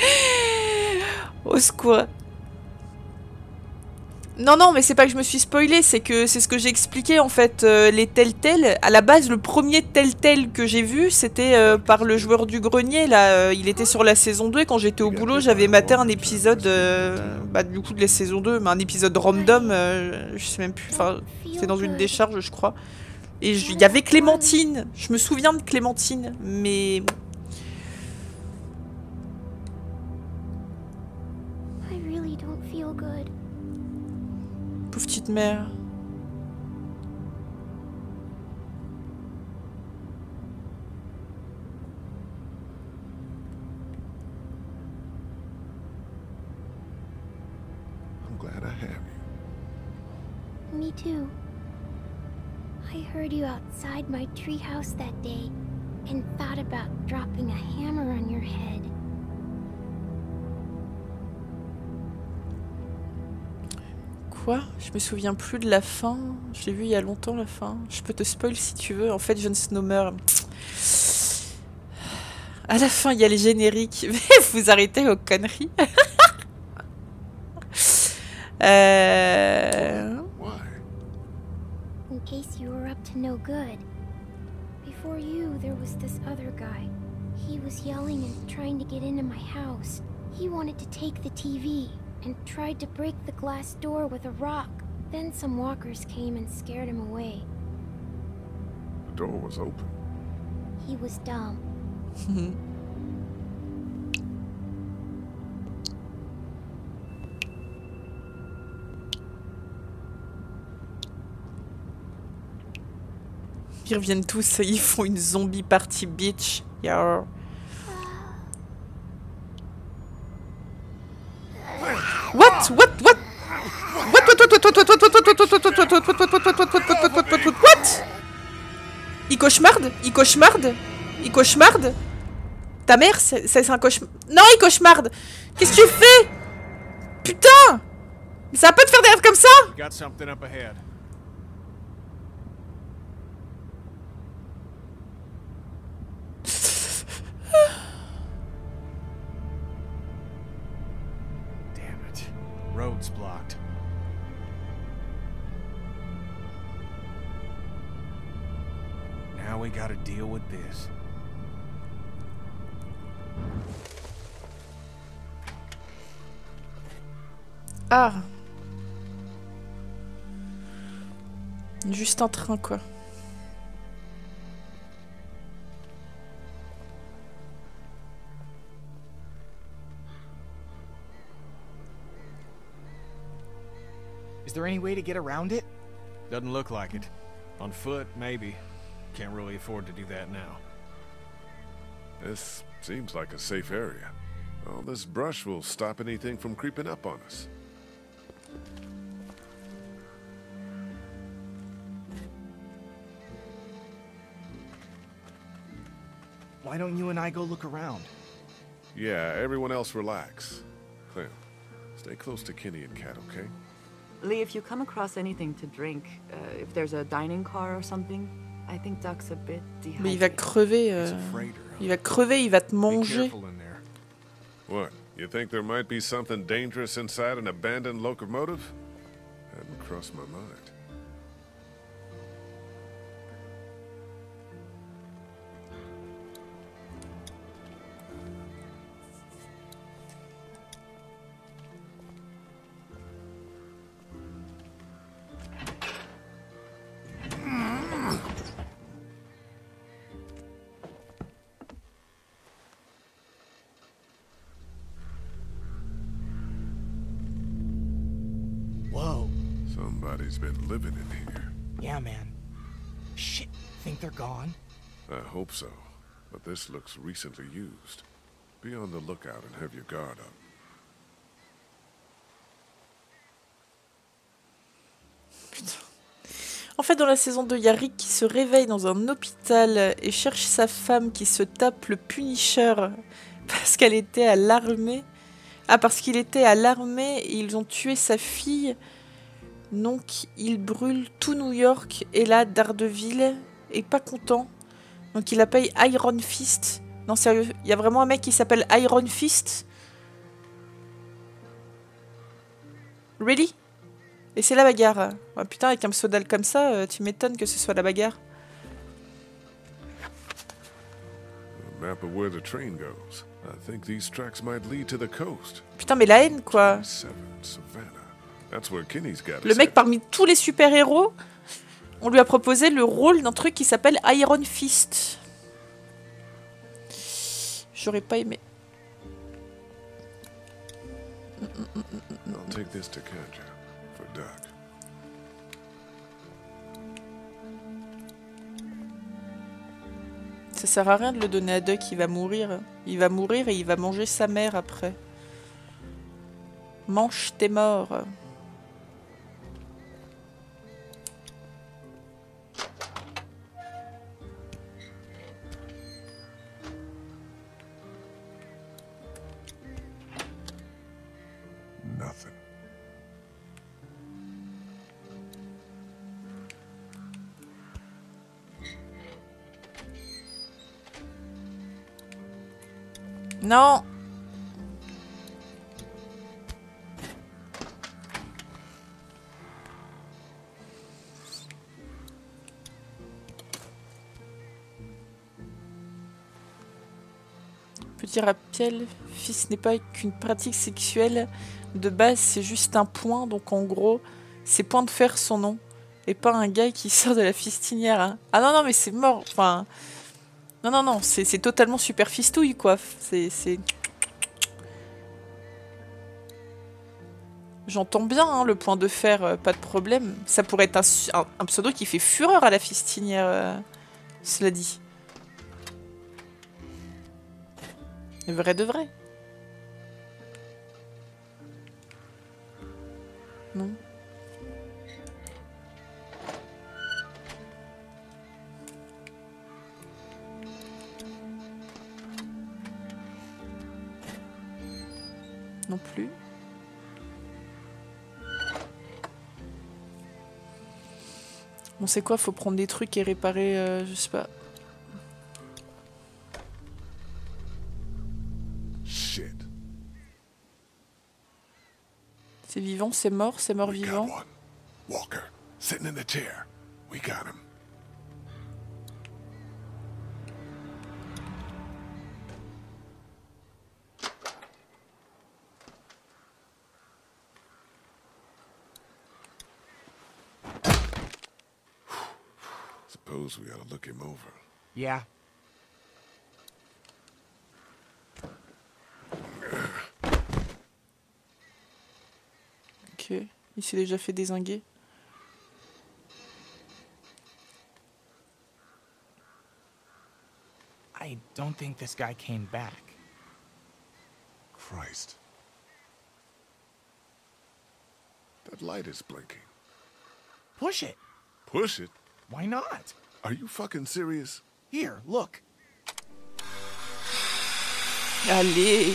Au secours. Non, non, mais c'est pas que je me suis spoilée, c'est que c'est ce que j'ai expliqué en fait. Les Telltale, à la base, le premier Telltale que j'ai vu, c'était par le joueur du grenier. Là, il était sur la saison 2. Et quand j'étais au boulot, j'avais maté un épisode, du coup de la saison 2, mais un épisode random, je sais même plus. Enfin, c'était dans une décharge, je crois. Et il y avait Clémentine. Je me souviens de Clémentine, mais. Pauvre petite mère. I'm glad I have you. Me too. I heard you outside my treehouse that day and thought about dropping a hammer on your head. Quoi? Je me souviens plus de la fin. Je l'ai vu il y a longtemps la fin. Je peux te spoil si tu veux. En fait, Jon Snow meurt. À la fin, il y a les génériques. Mais vous arrêtez aux conneries. In case you were up to no good. Before you, there was this other guy. He was yelling and trying to get into my house. He wanted to take the TV. And tried to break the glass door with a rock. Then some walkers came and scared him away. The door was open. He was dumb. Ils reviennent tous, ils font une zombie party bitch. Yarr. What? Il cauchemarde? Il cauchemarde? Il cauchemarde? Ta mère, c'est un cauchemar... Non, il cauchemarde! Qu'est-ce que tu fais? Putain! Ça va pas te faire des rêves comme ça? Got something up ahead. Road's blocked. Now we gotta deal with this. Ah. Juste un train, quoi. Is there any way to get around it? Doesn't look like it. On foot, maybe. Can't really afford to do that now. This seems like a safe area. All this brush will stop anything from creeping up on us. Why don't you and I go look around? Yeah, everyone else relax. Clem, stay close to Kenny and Kat, okay? Lee, if you come across anything to drink, if there's a dining car or something, I think Duck's a bit dehydrated. Mais il va crever. Il va crever, il va te manger. What? You think there might be something dangerous inside an abandoned locomotive? Hadn't crossed my mind. Somebody's been living in here. Yeah, man. Shit, think they're gone? I hope so, but this looks recently used. Be on the lookout and have your guard up. Putain. En fait, dans la saison 2, il y a Rick qui se réveille dans un hôpital et cherche sa femme qui se tape le Punisher parce qu'elle était à l'armée. Ah, parce qu'il était à l'armée et ils ont tué sa fille. Donc, il brûle tout New York. Et là, Daredevil est pas content. Donc, il appelle Iron Fist. Non, sérieux, il y a vraiment un mec qui s'appelle Iron Fist? Really? Et c'est la bagarre. Oh, putain, avec un pseudal comme ça, tu m'étonnes que ce soit la bagarre. A map of where the train goes. I think these tracks might lead to the coast. Putain, mais la haine, quoi. 27 Savannah. That's where Kenny's got Le mec, parmi tous les super-héros, on lui a proposé le rôle d'un truc qui s'appelle Iron Fist. J'aurais pas aimé. I'll take this to Katja for Doc. Ça sert à rien de le donner à Duck, il va mourir. Il va mourir et il va manger sa mère après. Mange tes morts. Nothing. Non. Petit rappel, fils n'est pas qu'une pratique sexuelle. De base, c'est juste un point. Donc en gros, c'est point de fer son nom. Et pas un gars qui sort de la fistinière. Hein. Ah non, non, mais c'est mort. Enfin... Non, non, non, c'est totalement super fistouille, quoi. C'est... J'entends bien, hein, le point de fer, pas de problème. Ça pourrait être un pseudo qui fait fureur à la fistinière, cela dit. Vrai de vrai. Non. Non plus. Bon, c'est quoi? Faut prendre des trucs et réparer, je sais pas. Shit. C'est vivant, c'est mort vivant. Walker, sitting in the chair. We got him. Suppose we ought to look him over. Yeah. Ok, il s'est déjà fait dézinguer. I don't think this guy came back. Christ. That light is blinking. Push it. Push it? Why not? Are you fucking serious? Here, look. Allez.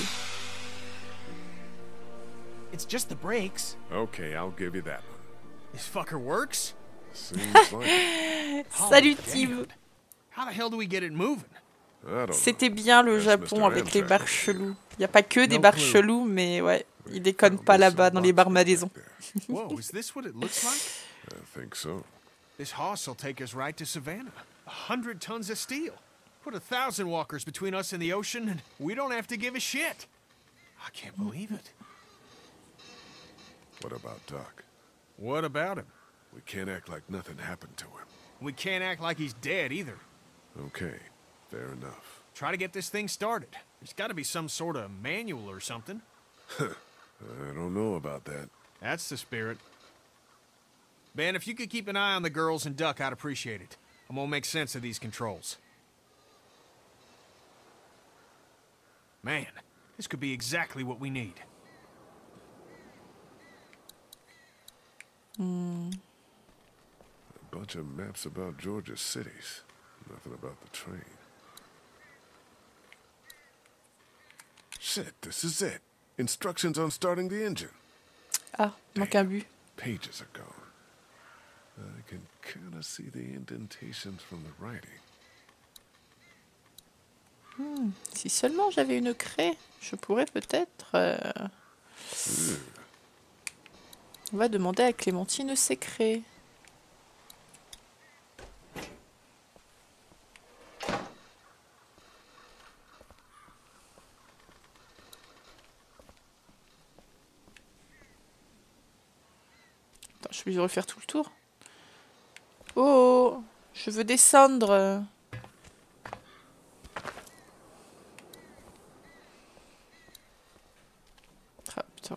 It's just the brakes. Okay, I'll give you that one. This fucker works? Seems like it. Salut Tim. How the hell do we get it moving? C'était bien le Japon avec les bars chelous. Il n'y a pas que des bars chelous, mais ouais, ils déconnent pas là-bas dans les bars malaisants. Whoa, is this what it looks like? I think so. This hoss will take us right to Savannah. 100 tons of steel. Put 1,000 walkers between us and the ocean, and we don't have to give a shit. I can't believe it. What about Doc? What about him? We can't act like nothing happened to him. We can't act like he's dead either. Okay, fair enough. Try to get this thing started. There's got to be some sort of manual or something. I don't know about that. That's the spirit. Ben, if you could keep an eye on the girls and Duck, I'd appreciate it. I'm gonna make sense of these controls. Man, this could be exactly what we need. A bunch of maps about Georgia's cities. Nothing about the train. Shit, this is it. Instructions on starting the engine. Ah, manque un but. Pages are gone. I can kind of see the indentations from the writing. Si seulement j'avais une craie, je pourrais peut-être... On va demander à Clémentine ses craies. Attends, je suis obligée de refaire tout le tour. Oh, je veux descendre. Ah putain.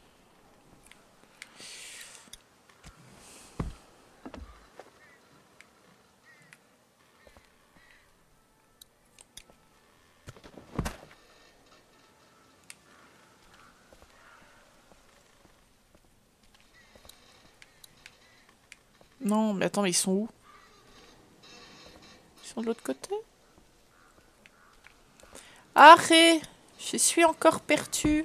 Non, mais attends, mais ils sont où? Ils sont de l'autre côté? Arrête! Je suis encore perdu.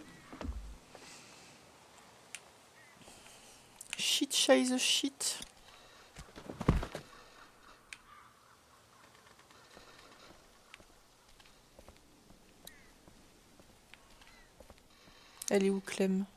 Shit, scheiße, shit. Elle est où, Clem?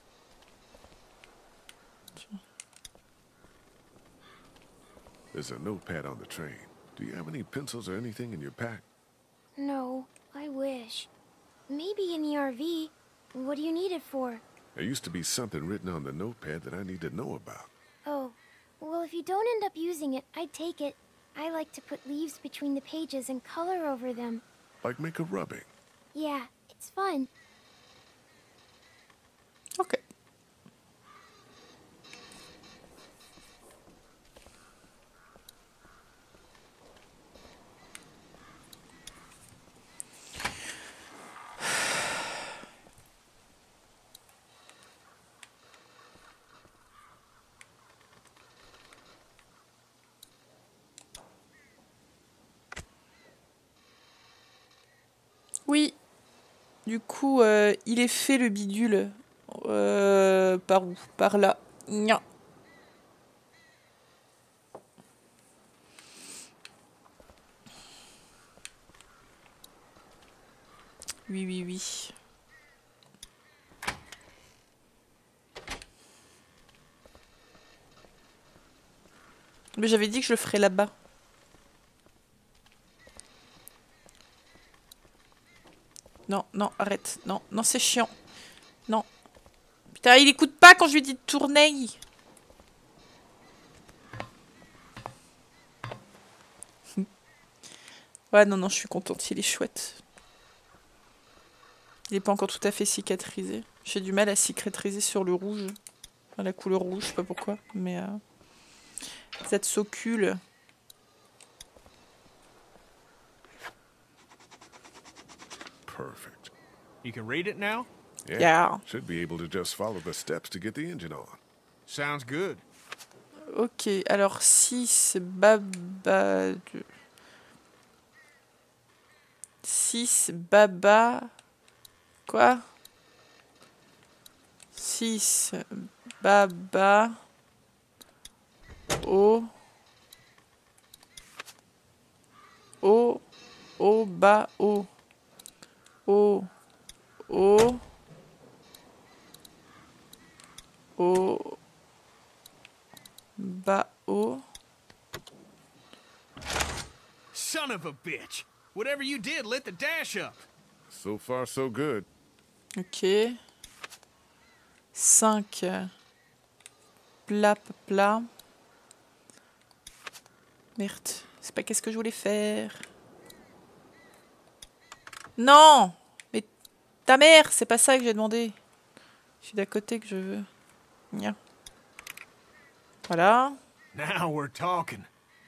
There's a notepad on the train. Do you have any pencils or anything in your pack? No, I wish. Maybe in the RV. What do you need it for? There used to be something written on the notepad that I need to know about. Oh, well, if you don't end up using it, I'd take it. I like to put leaves between the pages and color over them. Like make a rubbing. Yeah, it's fun. Ok. Oui. Du coup, il est fait le bidule. Par où? Par là. Nya. Oui, oui, oui. Mais j'avais dit que je le ferais là-bas. Non, non, arrête. Non, non, c'est chiant. Non. Putain, il écoute pas quand je lui dis de tourner. Ouais, non, non, je suis contente. Il est chouette. Il est pas encore tout à fait cicatrisé. J'ai du mal à cicatriser sur le rouge. Enfin, la couleur rouge, je sais pas pourquoi. Mais cette socule. Perfect. You can read it now? Yeah. Should be able to just follow the steps to get the engine on. Sounds good. Ok, alors 6 baba... 6 baba... Quoi? 6 baba... O... O... O... Ba... O... O... O... O... Ba... O... Son of a bitch! Whatever you did lit the dash up. So far, so good. Ok. 5. Plat, plat. Merde. C'est pas qu'est-ce que je voulais faire. Non! Mais ta mère, c'est pas ça que j'ai demandé. Je suis d'à côté que je veux. Nya. Voilà. Now we're talking.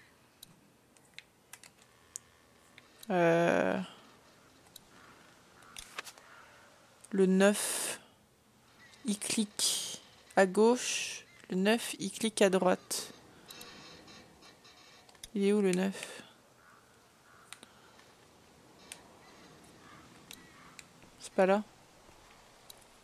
Le 9, il clique à gauche. Le 9, il clique à droite. Il est où le 9? C'est pas là?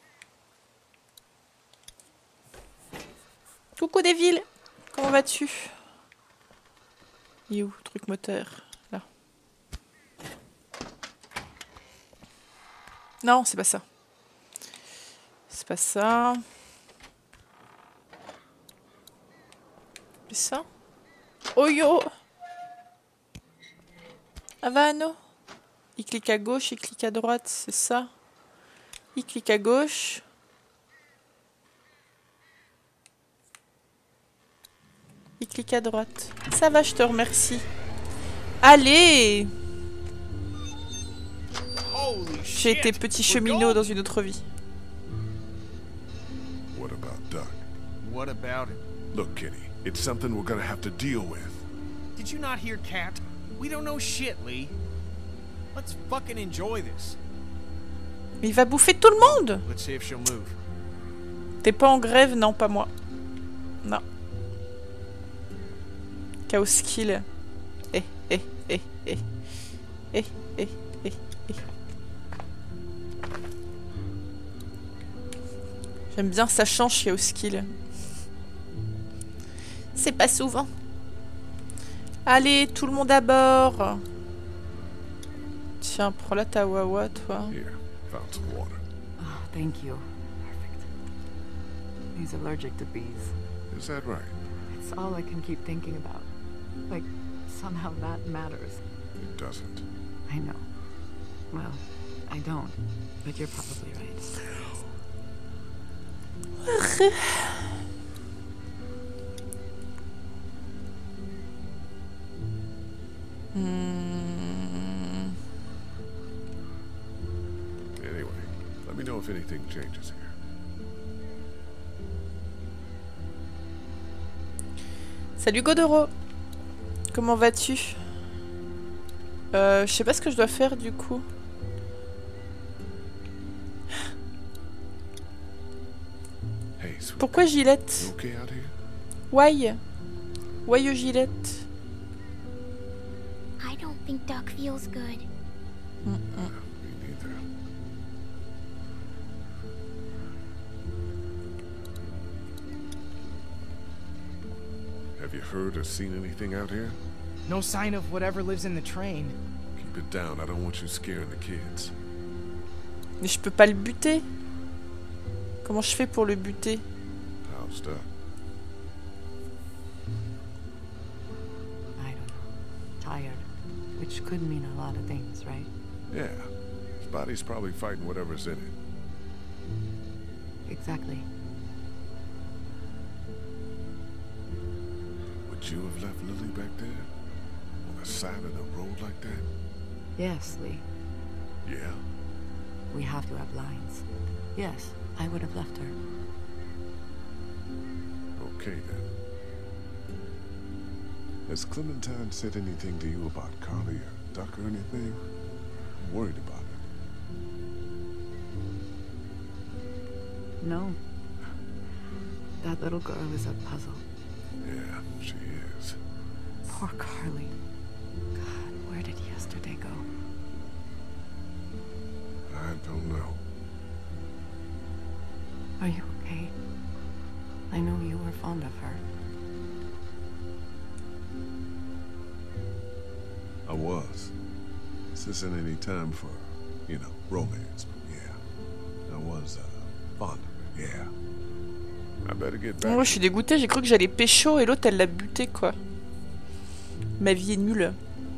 Coucou Devil. Comment vas-tu? Il est où, truc moteur? Là. Non, c'est pas ça. C'est pas ça. C'est ça? Oh yo! Havano. Il clique à gauche, il clique à droite, c'est ça. Il clique à gauche. Il clique à droite. Ça va, je te remercie. Allez! J'ai été petit cheminot dans une autre vie. What about Duck? What about it? Look, Kitty, it's something we're gonna have to deal with. Did you not hear Kat? We don't know shit, Lee. Let's fucking enjoy this. Il va bouffer tout le monde! Let's see if she'll move. T'es pas en grève? Non, pas moi. Non. Chaos Skill. Eh. J'aime bien, ça change Chaos Skill. C'est pas souvent. Allez, tout le monde à bord. Tiens, prends la ta wawa, toi. Here, found some water. Oh, thank you. Perfect. He's allergic to bees. Is that right? It's all I can keep thinking about. Like, somehow that matters. It doesn't. I know. Well, I don't. But you're probably right. Anyway, let me know if anything changes here. Salut Godoro. Comment vas-tu? Je sais pas ce que je dois faire du coup. Hey, pourquoi Gillette? You okay out here? Why? Why Gillette? I don't think Duck feels good. Me neither. Have you heard or seen anything out here? No sign of whatever lives in the train. Keep it down. I don't want you scaring the kids. Mais je peux pas le buter. Comment je fais pour le buter? How's Duck? I don't know. Tired. Which could mean a lot of things, right? Yeah. His body's probably fighting whatever's in it. Exactly. Would you have left Lily back there? On the side of the road like that? Yes, Lee. Yeah? We have to have lines. Yes, I would have left her. Okay, then. Has Clementine said anything to you about Carly or Duck or anything? I'm worried about it. No. That little girl is a puzzle. Yeah, she is. Poor Carly. God, where did yesterday go? I don't know. Are you okay? I know you were fond of her. I was. This isn't any time for, you know, romance, but yeah. I was, fond of her, yeah. I better get back. Moi, je suis dégoûtée, j'ai cru que j'allais pécho et l'autre elle l'a buté quoi. Ma vie est nulle.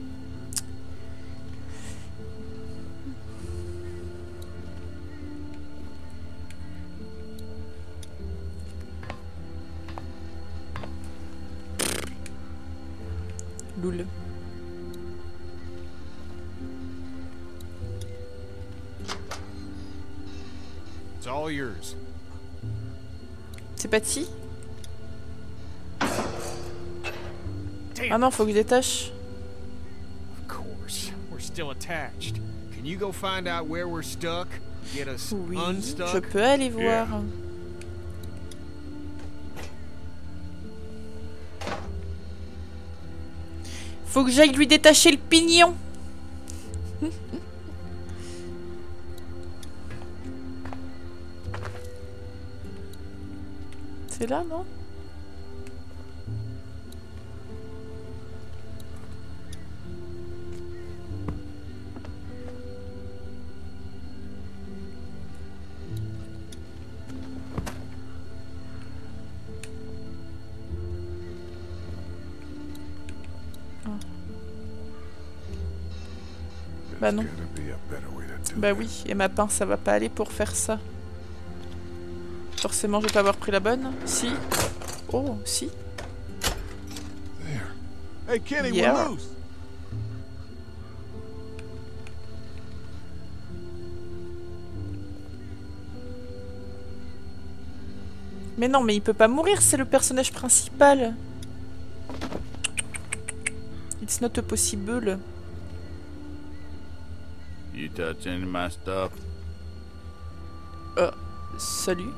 Loul. It's all yours. C'est Patty? Ah non, faut que je détache. Of course. We're still attached. Can you go find out where we're stuck? Get us Oui, unstuck? je peux aller voir. Faut que j'aille lui détacher le pignon. C'est là, non? Bah non. Bah oui, et ma pince, ça va pas aller pour faire ça. Forcément, je vais pas avoir pris la bonne. Si. Oh, si. Hey, Kenny, Yeah. we're loose. Mais non, mais il peut pas mourir, c'est le personnage principal. It's not possible. You touch any of my stuff? Salut.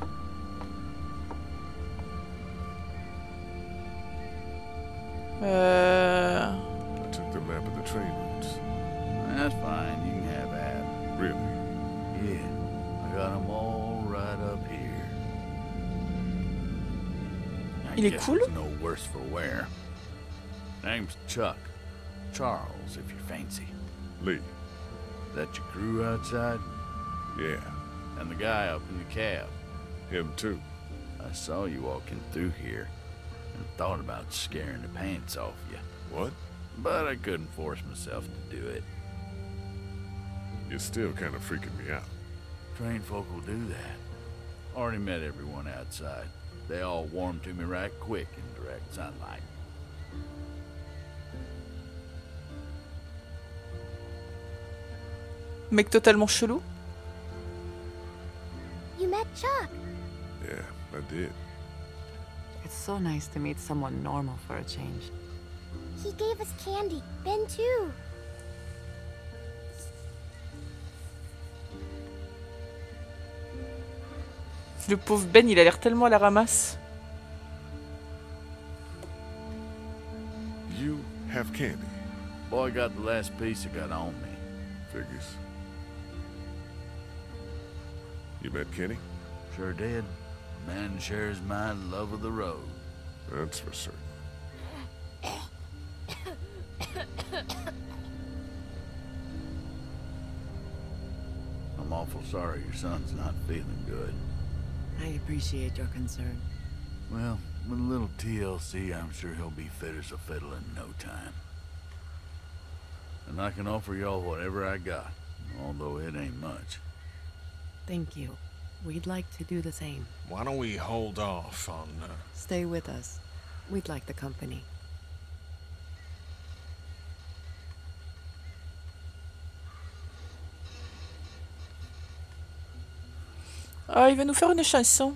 I took the map of the train routes. That's fine. You can have that. Really? Yeah. I got them all right up here. I Il est guess cool. it's no worse for wear. Name's Chuck. Charles, if you fancy. Lee. That your crew outside? Yeah. And the guy up in the cab? Him too. I saw you walking through here and thought about scaring the pants off you. What? But I couldn't force myself to do it. You're still kind of freaking me out. Trained folk will do that. Already met everyone outside. They all warmed to me right quick in direct sunlight. Mec totalement chelou. You met Chuck. Yeah, I did. It's so nice to meet someone normal for a change. He gave us candy. Ben too. Le pauvre Ben, il a l'air tellement à la ramasse. You have candy. Boy got the last piece I got on me. Figures. You met Kenny? Sure did. Man shares my love of the road. That's for certain. I'm awful sorry your son's not feeling good. I appreciate your concern. Well, with a little TLC, I'm sure he'll be fit as a fiddle in no time. And I can offer y'all whatever I got, although it ain't much. Thank you. We'd like to do the same. Why don't we hold off on... Stay with us. We'd like the company. Ah, il va nous faire une chanson.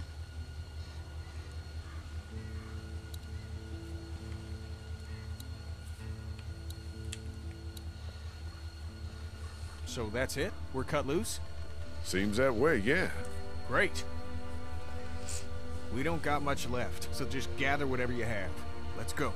So that's it? We're cut loose? Seems that way, yeah. Great. We don't got much left, so just gather whatever you have. Let's go.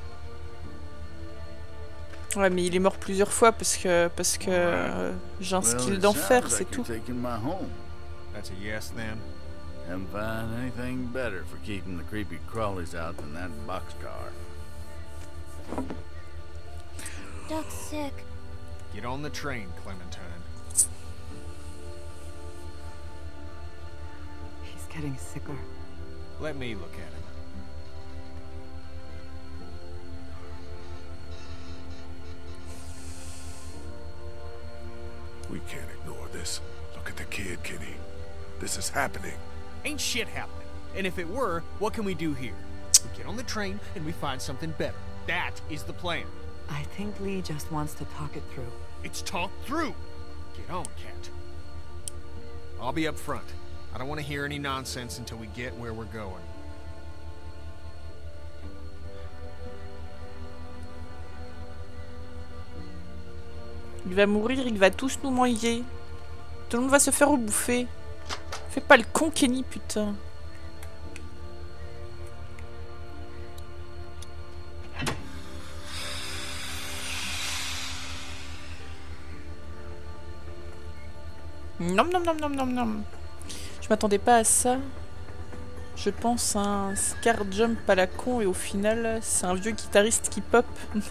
Ouais, mais il est mort plusieurs fois parce que j'ai un skill d'enfer, c'est tout. That's a yes then. Haven't found anything better for keeping the creepy crawlies out than that boxcar. Duck's sick. Get on the train, Clementine. He's getting sicker. Let me look at him. We can't ignore this. Look at the kid, Kenny. This is happening. Ain't shit happening. And if it were, what can we do here? We get on the train and we find something better. That is the plan. I think Lee just wants to talk it through. It's talked through. Get on, Cat. I'll be up front. I don't want to hear any nonsense until we get where we're going. Il va mourir, il va tous nous manger. Tout le monde va se faire bouffer. Fais pas le con, Kenny, putain. Nom nom nom nom nom nom. Je m'attendais pas à ça. Je pense à un Scar Jump à la con et au final, c'est un vieux guitariste qui pop.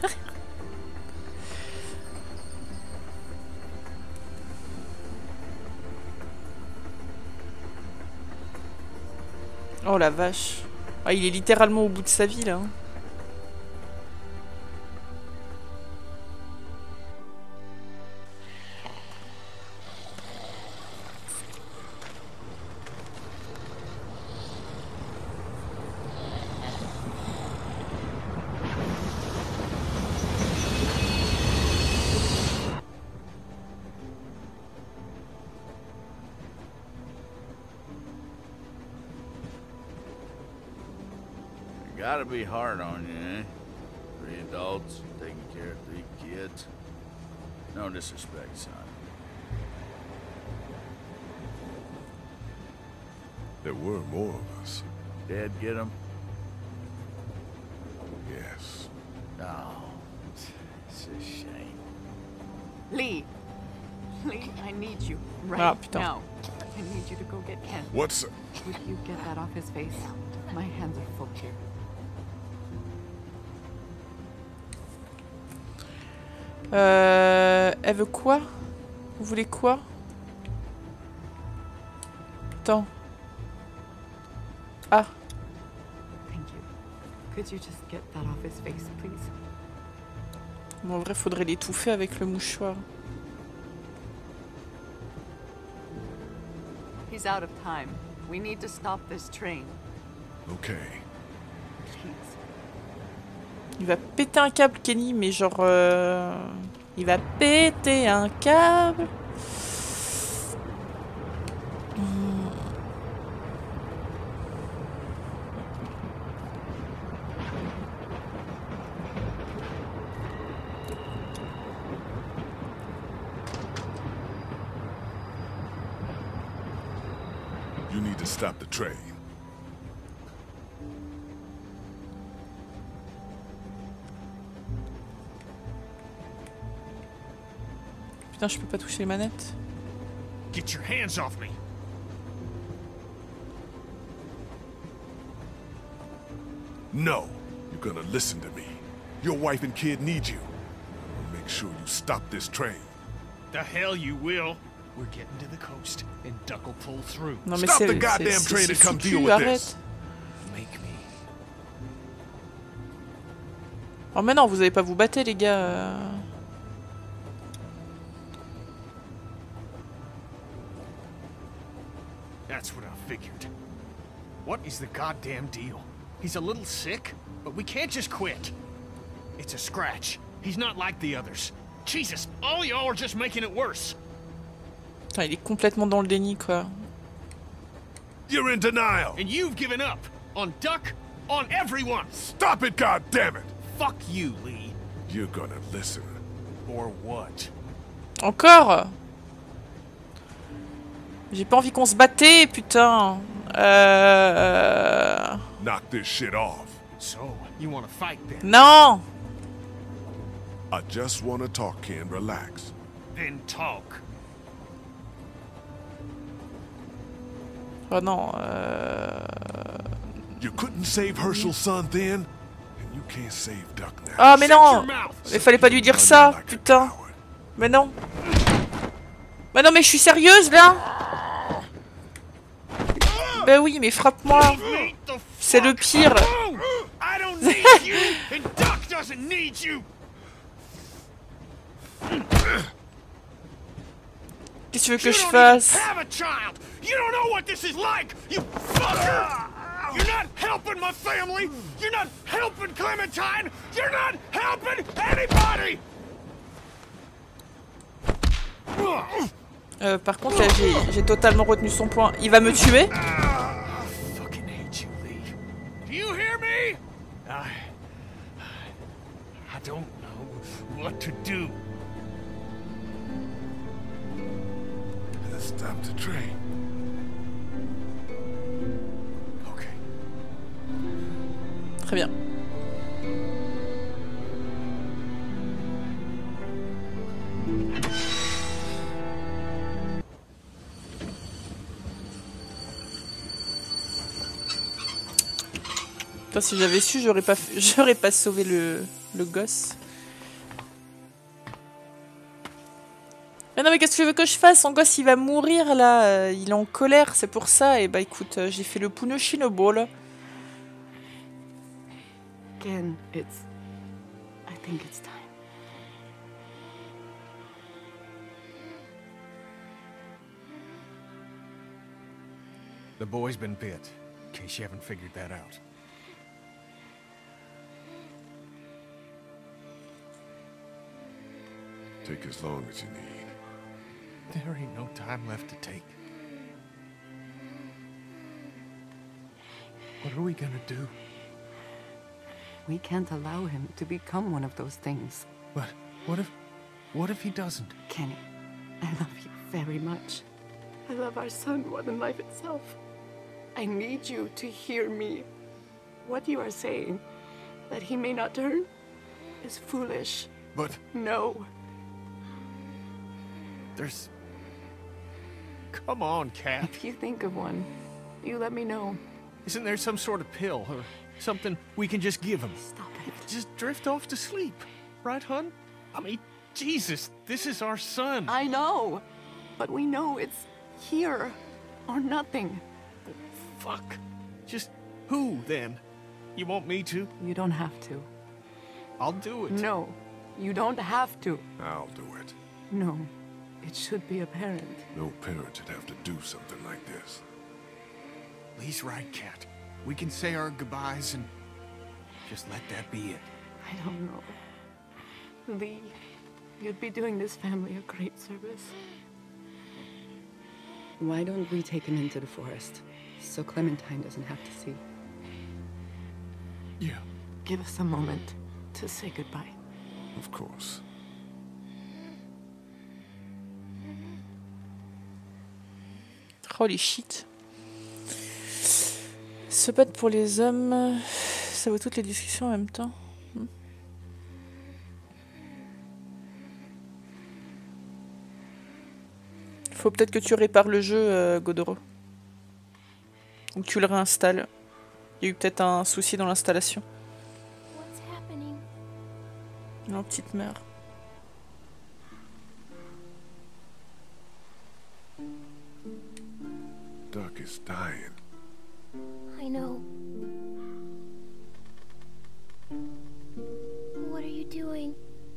Oh la vache. Ah, il est littéralement au bout de sa vie là. Gotta be hard on you, eh? 3 adults, taking care of 3 kids. No disrespect, son. There were more of us. Dad get them? Yes. Oh, it's a shame. Lee! Lee, I need you right Ah, putain. now. I need you to go get Ken. What's... Would you get that off his face? My hands are full here. Elle veut quoi? Vous voulez quoi? Attends. Ah. Thank you. Could you just get that off his face, please? Bon, en vrai, faudrait l'étouffer avec le mouchoir. He's out of time. We need to stop this train. Okay. Please. Il va péter un câble, Kenny, mais genre... Il va péter un câble. You need to stop the train. Putain, je peux pas toucher les manettes. Get your hands off me. No. You're gonna listen to me. Your wife and kid need you. I'll make sure you stop this train. The hell you will. We're getting to the coast, and Duck will pull through. Non mais Stop the goddamn train and come deal with this. Make me. Oh mais non, vous allez pas vous battre les gars. That's what I figured. What is the goddamn deal? He's a little sick, but we can't just quit. It's a scratch. He's not like the others. Jesus, all y'all are just making it worse. Putain, il est complètement dans le déni quoi. You're in denial. And you've given up. On Duck, on everyone. Stop it, goddammit! Fuck you, Lee. You're gonna listen. Or what? Encore? J'ai pas envie qu'on se battait, putain. Knock this shit off. So, you wanna fight then? Non. I just wanna talk, Ken. Relax. Then talk. Oh non. You couldn't save Herschel's son then, and you can't save Duck now. Ah mais non. Il fallait pas lui dire ça, putain. Mais non. Mais non mais je suis sérieuse là. Ben oui mais frappe-moi. C'est le pire. I don't need you, and Duck doesn't need you. Qu'est-ce que tu veux que je fasse? Have a child. You don't know what this is like, you fucker. You're not helping my family. You're not helping Clementine. You're not helping anybody. Par contre là j'ai totalement retenu son point. Il va me tuer. Fucking hate you, Lee. Do you hear me? I don't know what to do. Stop the train. Okay. Très bien. Putain, si j'avais su, j'aurais pas sauvé le gosse. Mais non mais qu'est-ce que tu veux que je fasse? Son gosse il va mourir là, il est en colère, c'est pour ça. Et bah écoute, j'ai fait le Punoshino Ball. Ken, I think it's time. The boy's been bit, in case you haven't figured that out. Take as long as you need. There ain't no time left to take. What are we gonna do? We can't allow him to become one of those things. But what if he doesn't? Kenny, I love you very much. I love our son more than life itself. I need you to hear me. What you are saying, that he may not turn, is foolish. But... No. There's... Come on, Cat. If you think of one, you let me know. Isn't there some sort of pill or something we can just give him? Stop it. Just drift off to sleep. Right, hun? I mean, Jesus, this is our son. I know. But we know it's here or nothing. Fuck. Just who, then? You want me to? You don't have to. I'll do it. No, you don't have to. I'll do it. No, it should be apparent. No parent should have to do something like this. Lee's right, Cat. We can say our goodbyes and just let that be it. I don't know. Lee, you'd be doing this family a great service. Why don't we take him into the forest, so Clementine doesn't have to see? Yeah. Give us a moment to say goodbye. Of course. Holy shit. Se battre pour les hommes, ça vaut toutes les discussions en même temps. Faut peut-être que tu répares le jeu, Godoro. Ou que tu le réinstalles. Il y a eu peut-être un souci dans l'installation. Non, petite mère. Duck is dying. I know. What are you doing?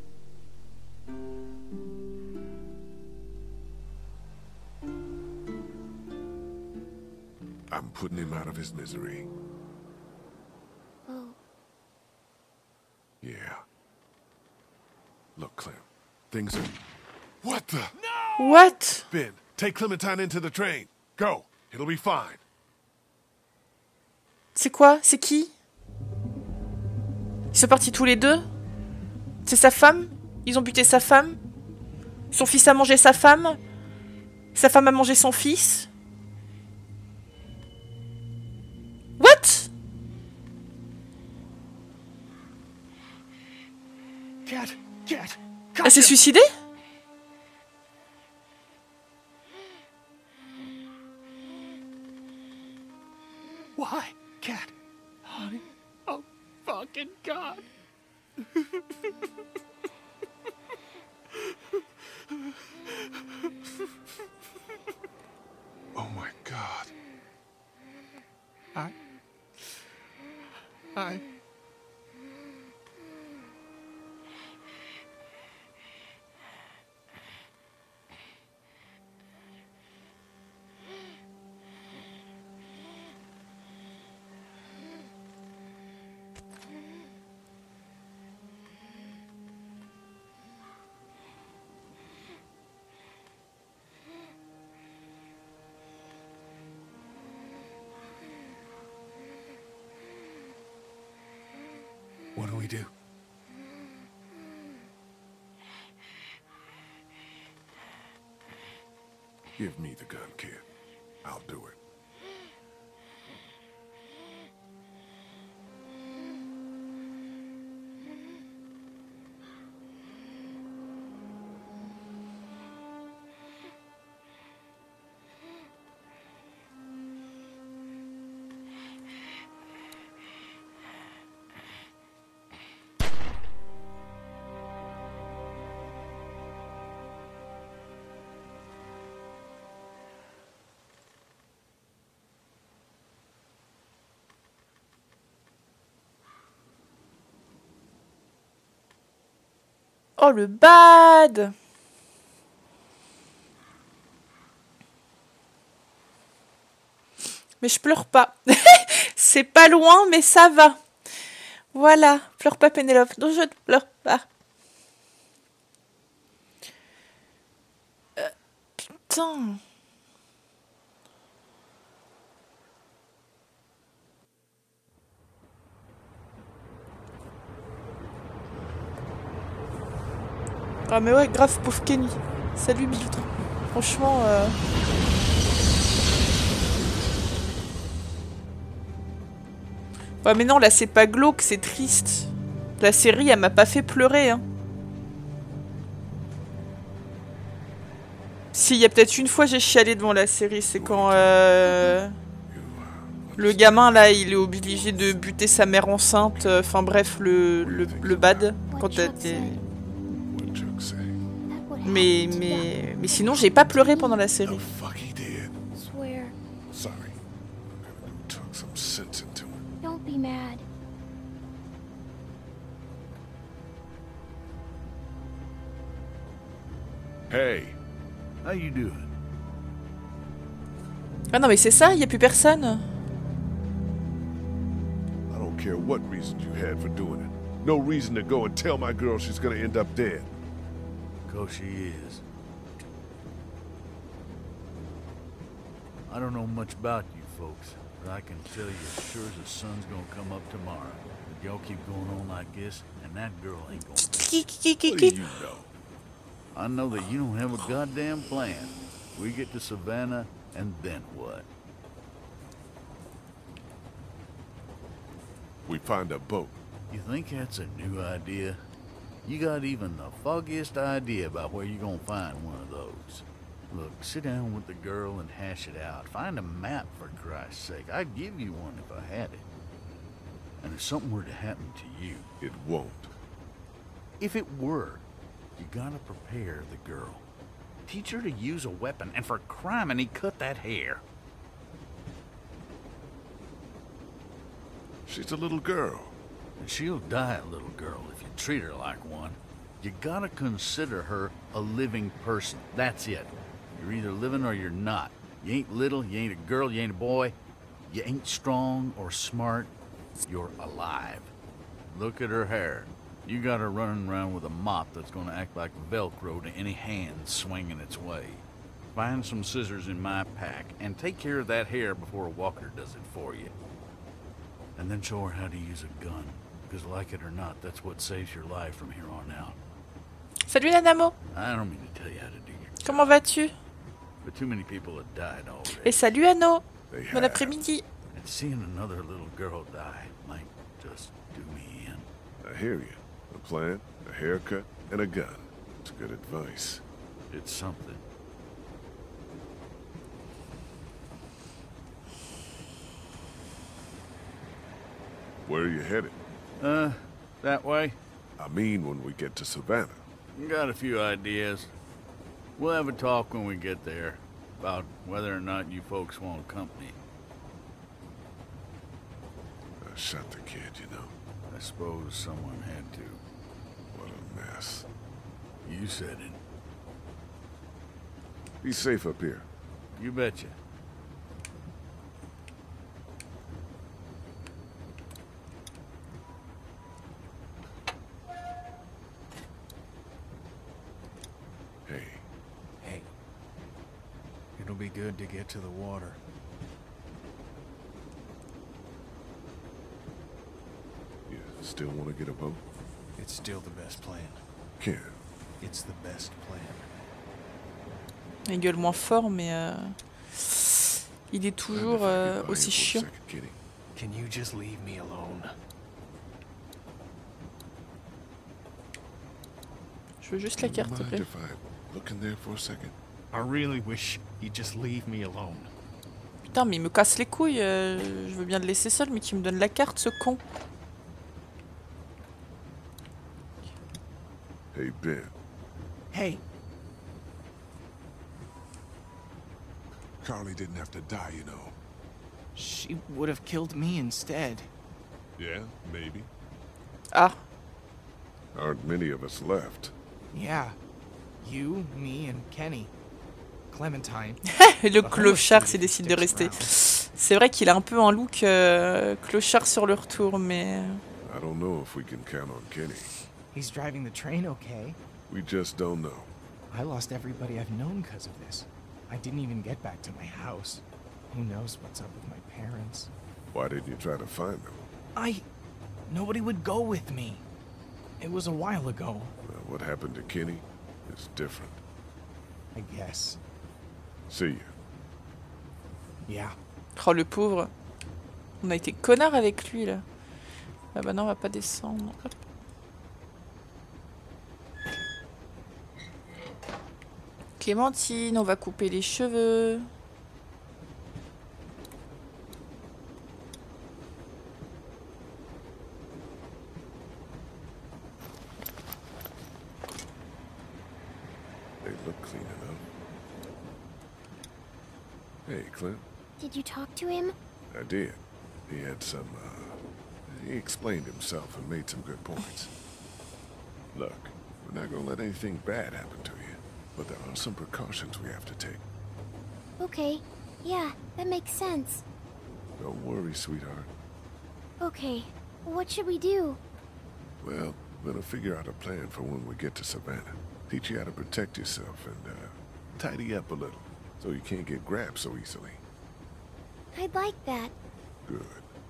I'm putting him out of his misery. Oh. Yeah. Look, Clem. Things are... What the? No! What? Ben, take Clementine into the train. Go. It'll be fine. C'est quoi? C'est qui? Ils sont partis tous les deux? C'est sa femme? Ils ont buté sa femme? Son fils a mangé sa femme? Sa femme a mangé son fils? What? Cat, elle s'est suicidée? Why, Cat? Honey, oh, fucking God. Oh my God. I... What do we do? Give me the gun, kid. I'll do it. Oh le bad! Mais je pleure pas. C'est pas loin, mais ça va. Voilà, pleure pas Pénélope. Non, je ne pleure pas. Putain. Ah mais ouais, grave, pauvre Kenny. Salut Bill. Franchement... Ouais mais non, là c'est pas glauque, c'est triste. La série, elle m'a pas fait pleurer, hein. Si, il y a peut-être une fois j'ai chialé devant la série, c'est quand le gamin là, il est obligé de buter sa mère enceinte, enfin bref, le bad, quand t'as des... Mais sinon j'ai pas pleuré pendant la série. Don't be mad. Hey. How you doing? Ah non mais c'est ça, il y a plus personne. I don't care what reason you had for doing it. No reason to go and tell my girl she's gonna end up dead. 'Cause she is. I don't know much about you folks, but I can tell you as sure as the sun's gonna come up tomorrow. If y'all keep going on like this, and that girl ain't gonna... What do you know? I know that you don't have a goddamn plan. We get to Savannah, and then what? We find a boat. You think that's a new idea? You got even the foggiest idea about where you're gonna find one of those. Look, sit down with the girl and hash it out. Find a map, for Christ's sake. I'd give you one if I had it. And if something were to happen to you... It won't. If it were, you gotta prepare the girl. Teach her to use a weapon, and for criminy, cut that hair. She's a little girl. And she'll die a little girl if you treat her like one. You gotta consider her a living person. That's it. You're either living or you're not. You ain't little, you ain't a girl, you ain't a boy. You ain't strong or smart. You're alive. Look at her hair. You got her running around with a mop that's gonna act like Velcro to any hand swinging its way. Find some scissors in my pack and take care of that hair before Walker does it for you. And then show her how to use a gun. Because like it or not, that's what saves your life from here on out. Salut Nanamo. I don't mean to tell you how to do your Comment vas-tu? But too many people have died already. Et salut Anno. Bon après-midi. And seeing another little girl die might just do me in. I hear you. A plan, a haircut, and a gun. It's good advice. It's something. Where are you headed? That way? I mean when we get to Savannah. Got a few ideas. We'll have a talk when we get there about whether or not you folks want company. I shot the kid, you know. I suppose someone had to. What a mess. You said it. Be safe up here. You betcha. Hey. It'll be good to get to the water. You still want to get a boat? It's still the best plan. Ken. It's the best plan. Il gueule moins fort, mais il est toujours aussi chiant. Can you just leave me alone? Je veux juste la carte, s'il te plaît. Look in there for a second. I really wish you'd just leave me alone. Putain, mais il me casse les couilles. Je veux bien le laisser seul, mais qu'il me donne la carte, ce con. Hey, Ben. Hey. Carly didn't have to die, you know. She would have killed me instead. Yeah, maybe. Ah. Aren't many of us left. Yeah. You, me, and Kenny. Clementine. Le clochard s'il décide de rester. C'est vrai qu'il a un peu un look clochard sur le retour, mais... I don't know if we can count on Kenny. He's driving the train okay. We just don't know. I lost everybody I've known because of this. I didn't even get back to my house. Who knows what's up with my parents? Why didn't you try to find them? Nobody would go with me. It was a while ago. What happened to Kenny? is different. I guess. See you. Yeah. Oh, le pauvre. On a été connard avec lui, là. Ah bah non, on va pas descendre. Hop. Clémentine, on va couper les cheveux. They look clean enough. Hey, Clint. Did you talk to him? I did. He had some, he explained himself and made some good points. Look, we're not gonna let anything bad happen to you, but there are some precautions we have to take. Okay. Yeah, that makes sense. Don't worry, sweetheart. Okay. What should we do? Well, we're gonna figure out a plan for when we get to Savannah. Teach you how to protect yourself and, tidy up a little, so you can't get grabbed so easily. I'd like that. Good.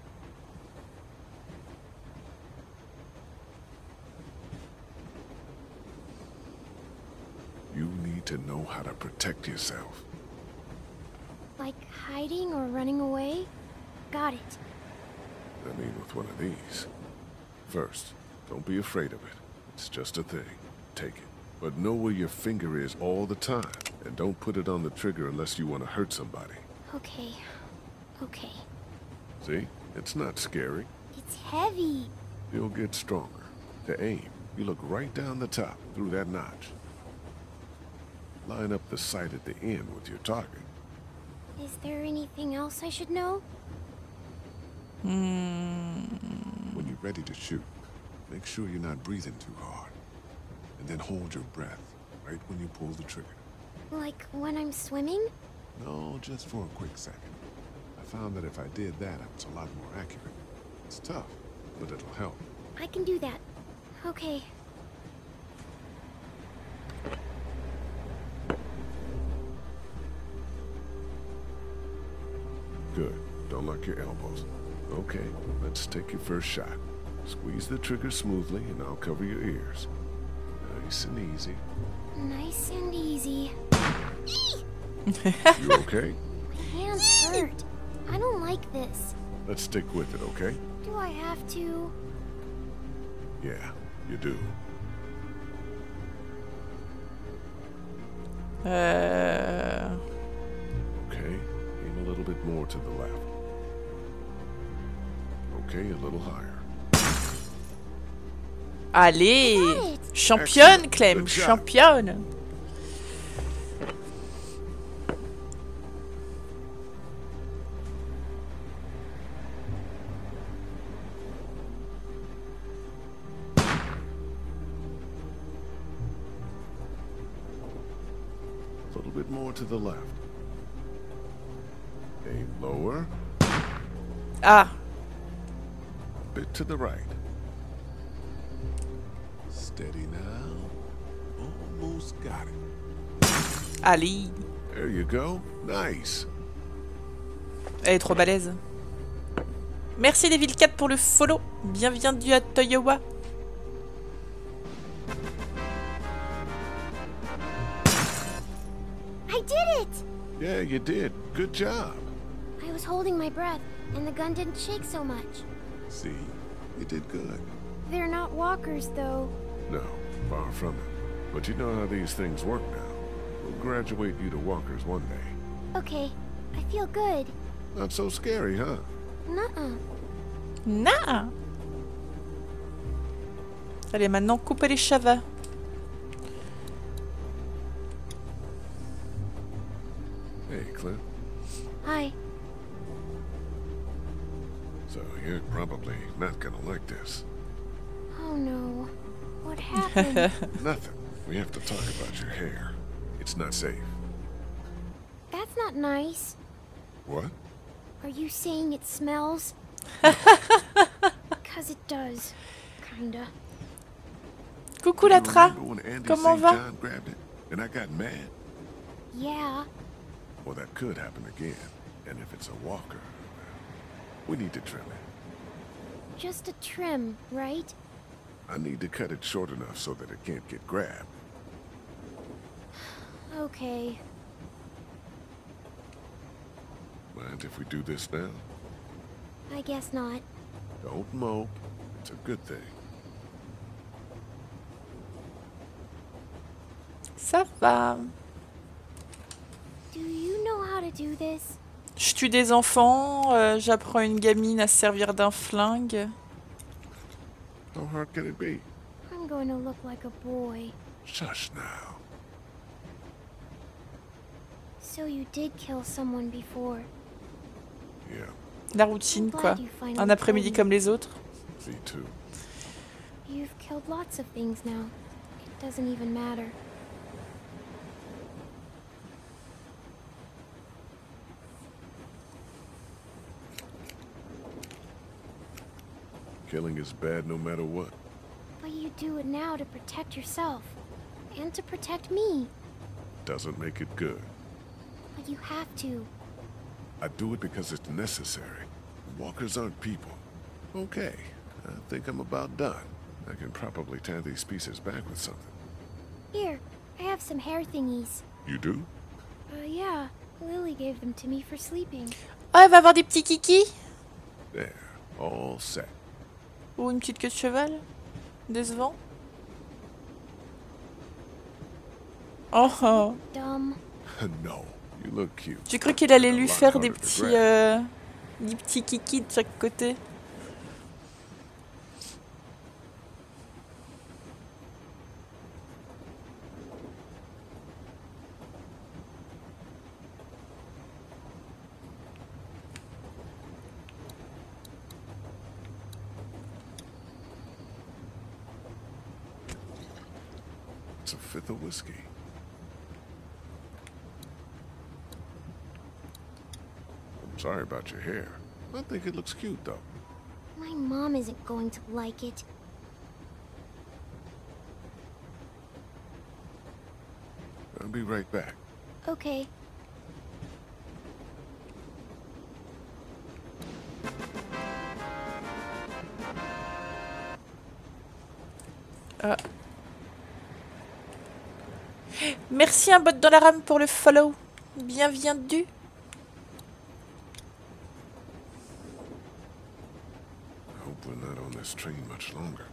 You need to know how to protect yourself. Like hiding or running away? Got it. I mean, with one of these. First, don't be afraid of it. It's just a thing. Take it. But know where your finger is all the time. And don't put it on the trigger unless you want to hurt somebody. Okay. Okay. See? It's not scary. It's heavy. You'll get stronger. To aim, you look right down the top, through that notch. Line up the sight at the end with your target. Is there anything else I should know? When you're ready to shoot, make sure you're not breathing too hard. And then hold your breath, right when you pull the trigger. Like when I'm swimming? No, just for a quick second. I found that if I did that, I was a lot more accurate. It's tough, but it'll help. I can do that. Okay. Good. Don't lock your elbows. Okay, let's take your first shot. Squeeze the trigger smoothly, and I'll cover your ears. Nice and easy. Nice and easy. You okay? My hands hurt. I don't like this. Let's stick with it, okay? Do I have to? Yeah, you do. Okay, aim a little bit more to the left. Okay, a little higher. Allez! Championne, Clem! Championne! A little bit more to the left. Aim lower. Ah! A bit to the right. Steady now. Almost got it. Allez! There you go. Nice. Elle est trop balèze. Merci Devil 4 pour le follow. Bienvenue à Toyowa. I did it! Yeah, you did. Good job. I was holding my breath, and the gun didn't shake so much. See, you did good. They're not walkers, though. No, far from it. But you know how these things work now. We'll graduate you to walkers one day. Okay, I feel good. Not so scary, huh? Nuh-uh. Nah! Allez, maintenant, couper les cheveux. Hey, Clint. Hi. So you're probably not gonna like this. Oh no. What happened? Nothing. We have to talk about your hair. It's not safe. That's not nice. What? Are you saying it smells? 'Cause it does. Kinda. Coucou Latra. Comment va? John grabbed it, and I got mad. Yeah. Well, that could happen again. And if it's a walker, we need to trim it. Just a trim, right? I need to cut it short enough so that it can't get grabbed. okay. Mind if we do this now? I guess not. Don't mope. It's a good thing. Ça va. Do you know how to do this? Je tue des enfants, j'apprends une gamine à se servir d'un flingue. How hard can it be? I'm going to look like a boy. Shush now. So you did kill someone before. Yeah, La routine, I'm glad quoi. you finally Un après-midi told me. comme les autres. me too. You've killed lots of things now. It doesn't even matter. Killing is bad no matter what. But you do it now to protect yourself. And to protect me. Doesn't make it good. But you have to. I do it because it's necessary. Walkers aren't people. Okay, I think I'm about done. I can probably tie these pieces back with something. Here, I have some hair thingies. You do? Yeah. Lily gave them to me for sleeping. Oh, elle va avoir des petits kikis. There, all set. Ou une petite queue de cheval. Décevant. Oh, oh. Dumb. No, you look cute. J'ai cru qu'il allait lui A lot faire harder des to petits kikis de chaque côté. It's a fifth of whiskey. I'm sorry about your hair. I think it looks cute, though. My mom isn't going to like it. I'll be right back. Okay. Merci un bot dans la rame pour le follow. Bienvenue. I hope we're not on this train much longer.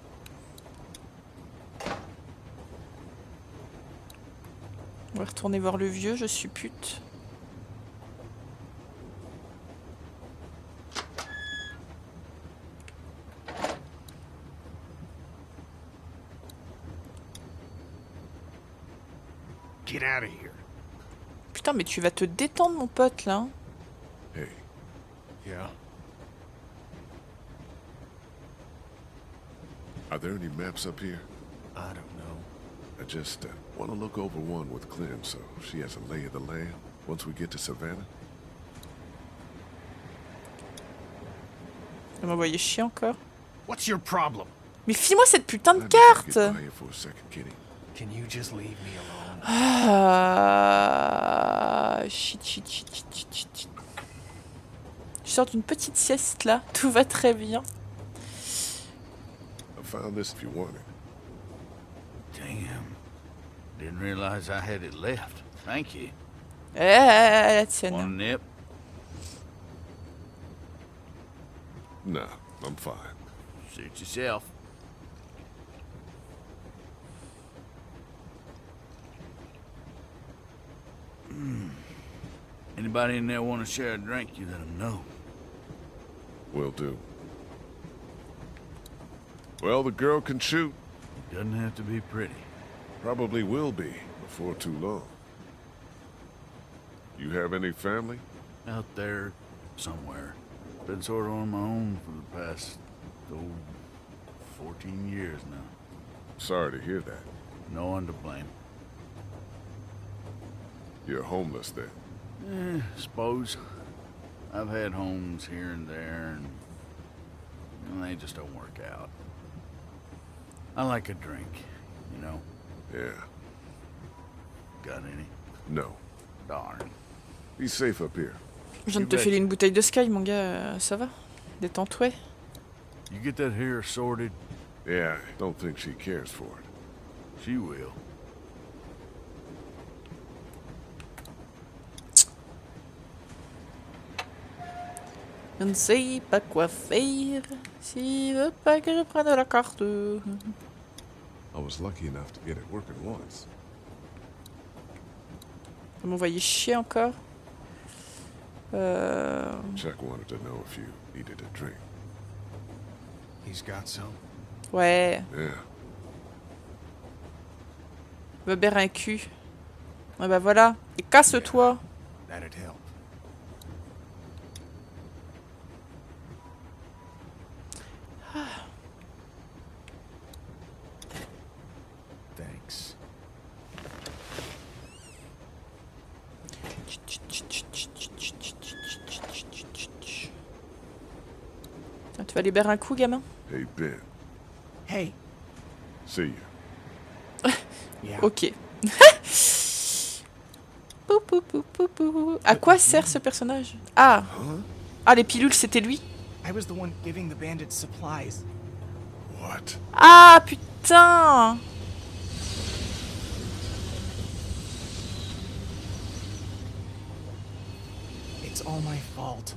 On va retourner voir le vieux, je suis pute. Get out of here. Putain, mais tu vas te détendre, mon pote, là. Hey. Yeah. Are there any maps up here? I don't know. I just want to look over one with Clem so she has a lay of the land once we get to Savannah. Elle m'a envoyé chier encore. What's your problem? Mais file-moi cette putain de I need to get carte. by you for a second, Kitty. Can you just leave me alone? Ah, shit. Je sors d'une petite sieste là, tout va très bien. I found this if you want it. Damn. Didn't realize I had it left. Thank you. La tienne. Want a nip? Nah, I'm fine. Suit yourself. Anybody in there want to share a drink, you let them know. Will do. Well, the girl can shoot. Doesn't have to be pretty. Probably will be before too long. You have any family? Out there, somewhere. Been sort of on my own for the past, 14 years now. Sorry to hear that. No one to blame. You're homeless then? Suppose. I've had homes here and there, and they just don't work out. I like a drink, you know? Yeah. Got any? No. Darn. Be safe up here. Je viens de te filer une bouteille de Sky, mon gars, ça va? Détends-toi. You get that hair sorted? Yeah, I don't think she cares for it. She will. Je ne sais pas quoi faire s'il veut pas que je prenne la carte. I was lucky enough to get it working once. Vous m'envoyez chier encore. Chuck wanted to know if you needed a drink. He's got some. Ouais. Yeah. Weber un cul. Ah bah voilà. Et casse-toi. That'd help. Thanks. Tiens, tu vas aller boire un coup, gamin? Hey, Ben. Hey. See you. Ok. Pou, pou, pou, pou, pou. À quoi sert ce personnage? Ah. Ah, les pilules, c'était lui? I was the one giving the bandits supplies. What? Ah, putain! It's all my fault.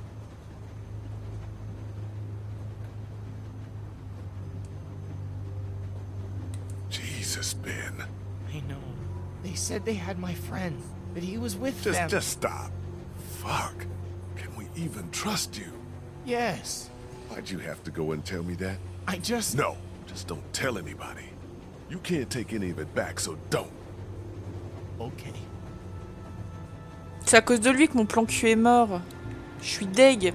Jesus, Ben. I know. They said they had my friend, that he was with them. Just stop. Fuck. Can we even trust you? Yes. Why'd you have to go and tell me that? I just... No, just don't tell anybody. You can't take any of it back, so don't. Okay. C'est à cause de lui que mon plan cul est mort. Je suis deg.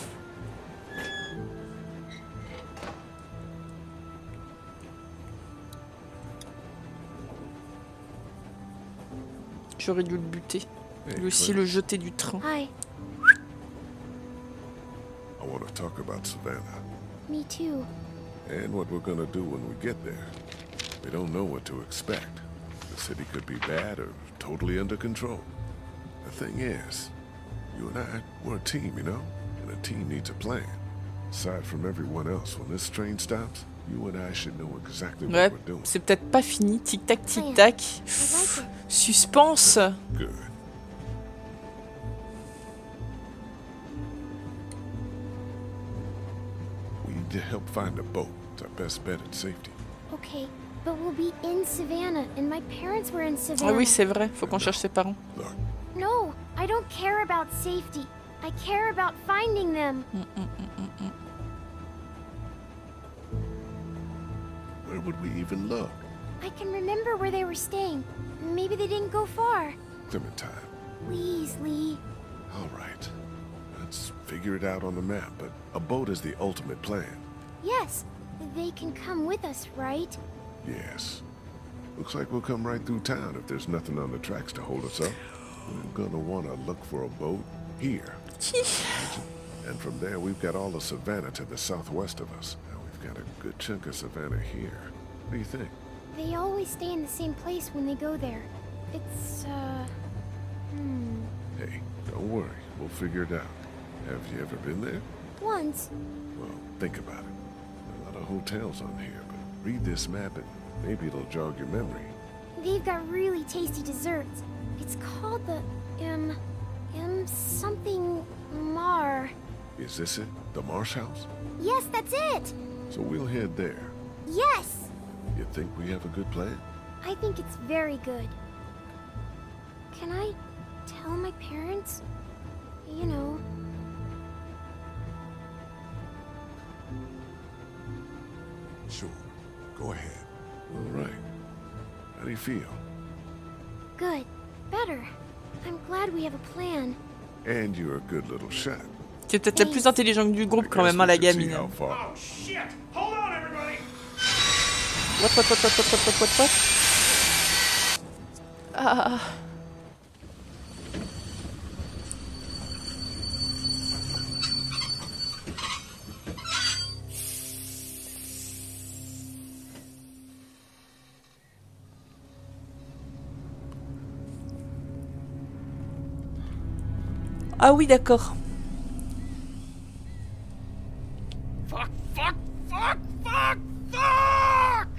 J'aurais dû le buter. Lui aussi le jeter du train. Hi. I want to talk about Savannah. Me too. And what we're gonna do when we get there. We don't know what to expect. The city could be bad or totally under control. The thing is, you and I, we're a team, you know? And a team needs a plan. Aside from everyone else, when this train stops, you and I should know exactly what Ouais, we're doing. c'est peut-être pas fini. Tic-tac, tic-tac. Suspense. Good. We need to help find a boat. It's our best bet at safety. Okay, but we'll be in Savannah, and my parents were in Ah Savannah. oui, c'est vrai. Faut qu'on cherche ses parents. No, I don't care about safety. I care about finding them. Where would we even look? I can remember where they were staying. Maybe they didn't go far. Clementine. Please, Lee. All right. Let's figure it out on the map, but a boat is the ultimate plan. Yes, they can come with us, right? Yes. Looks like we'll come right through town if there's nothing on the tracks to hold us up. We're gonna want to look for a boat here. And from there, we've got all of Savannah to the southwest of us. Now we've got a good chunk of Savannah here. What do you think? They always stay in the same place when they go there. It's, Hey, don't worry. We'll figure it out. Have you ever been there? Once. Well, think about it. There are a lot of hotels on here, but read this map and maybe it'll jog your memory. They've got really tasty desserts. It's called the, something Mar. Is this it? The Marsh House? Yes, that's it! So we'll head there. Yes! You think we have a good plan? I think it's very good. Can I tell my parents? You know. Sure. Go ahead. All right. How do you feel? Good. Better. I'm glad we have a plan. And you're a good little shot. C'est peut-être la plus intelligente du groupe quand même, hein, la gamine. How far? Oh shit! Hold on, everybody! What? Ah. Ah oui, d'accord. Fuck! Fuck! Fuck! Fuck! Fuck!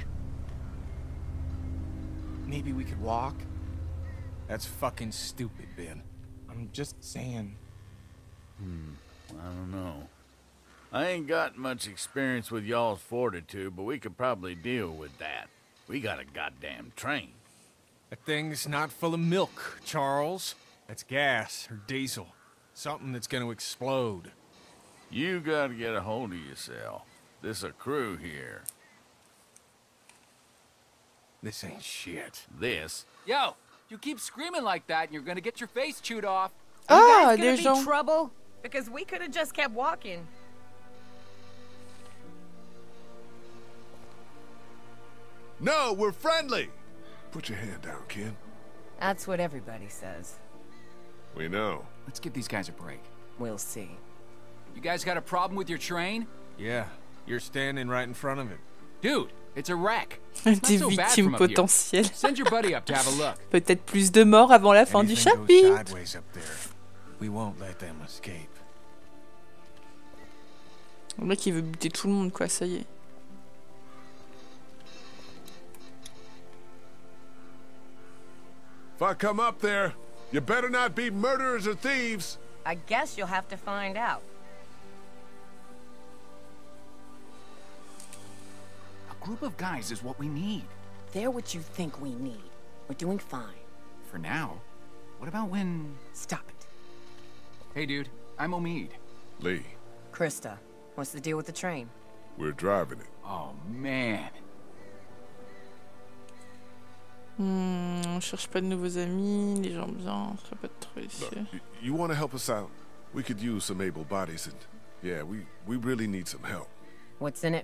Maybe we could walk? That's fucking stupid, Ben. I'm just saying. I don't know. I ain't got much experience with y'all's fortitude, but we could probably deal with that. We got a goddamn train. That thing's not full of milk, Charles. That's gas or diesel. Something that's gonna explode. You gotta get a hold of yourself. This a crew here. This ain't shit. This? Yo, you keep screaming like that and you're gonna get your face chewed off. Ah, you guys des gonna gens. be trouble? Because we could have just kept walking. No, we're friendly. Put your hand down, kid. That's what everybody says. We know. Let's give these guys a break. We'll see. You guys got a problem with your train? Yeah, you're standing right in front of it. Dude, it's a wreck. Des It's not so bad victimes from up here. potentielles. Send your buddy up to have a look. Peut-être plus de morts avant la fin du Anything goes chapitre. sideways up there. We won't let them escape. Le mec il veut buter tout le monde quoi, ça y est. If I come up there, you better not be murderers or thieves. I guess you'll have to find out. A group of guys is what we need. They're what you think we need. We're doing fine. For now. What about when... Stop it. Hey, dude. I'm Omid. Lee, Krista, what's the deal with the train? we're driving it. Oh, man. On cherche pas de nouveaux amis, les gens bien, on serait pas trop ici. Look, you want to help us out? We could use some able bodies, and yeah, we really need some help. What's in it?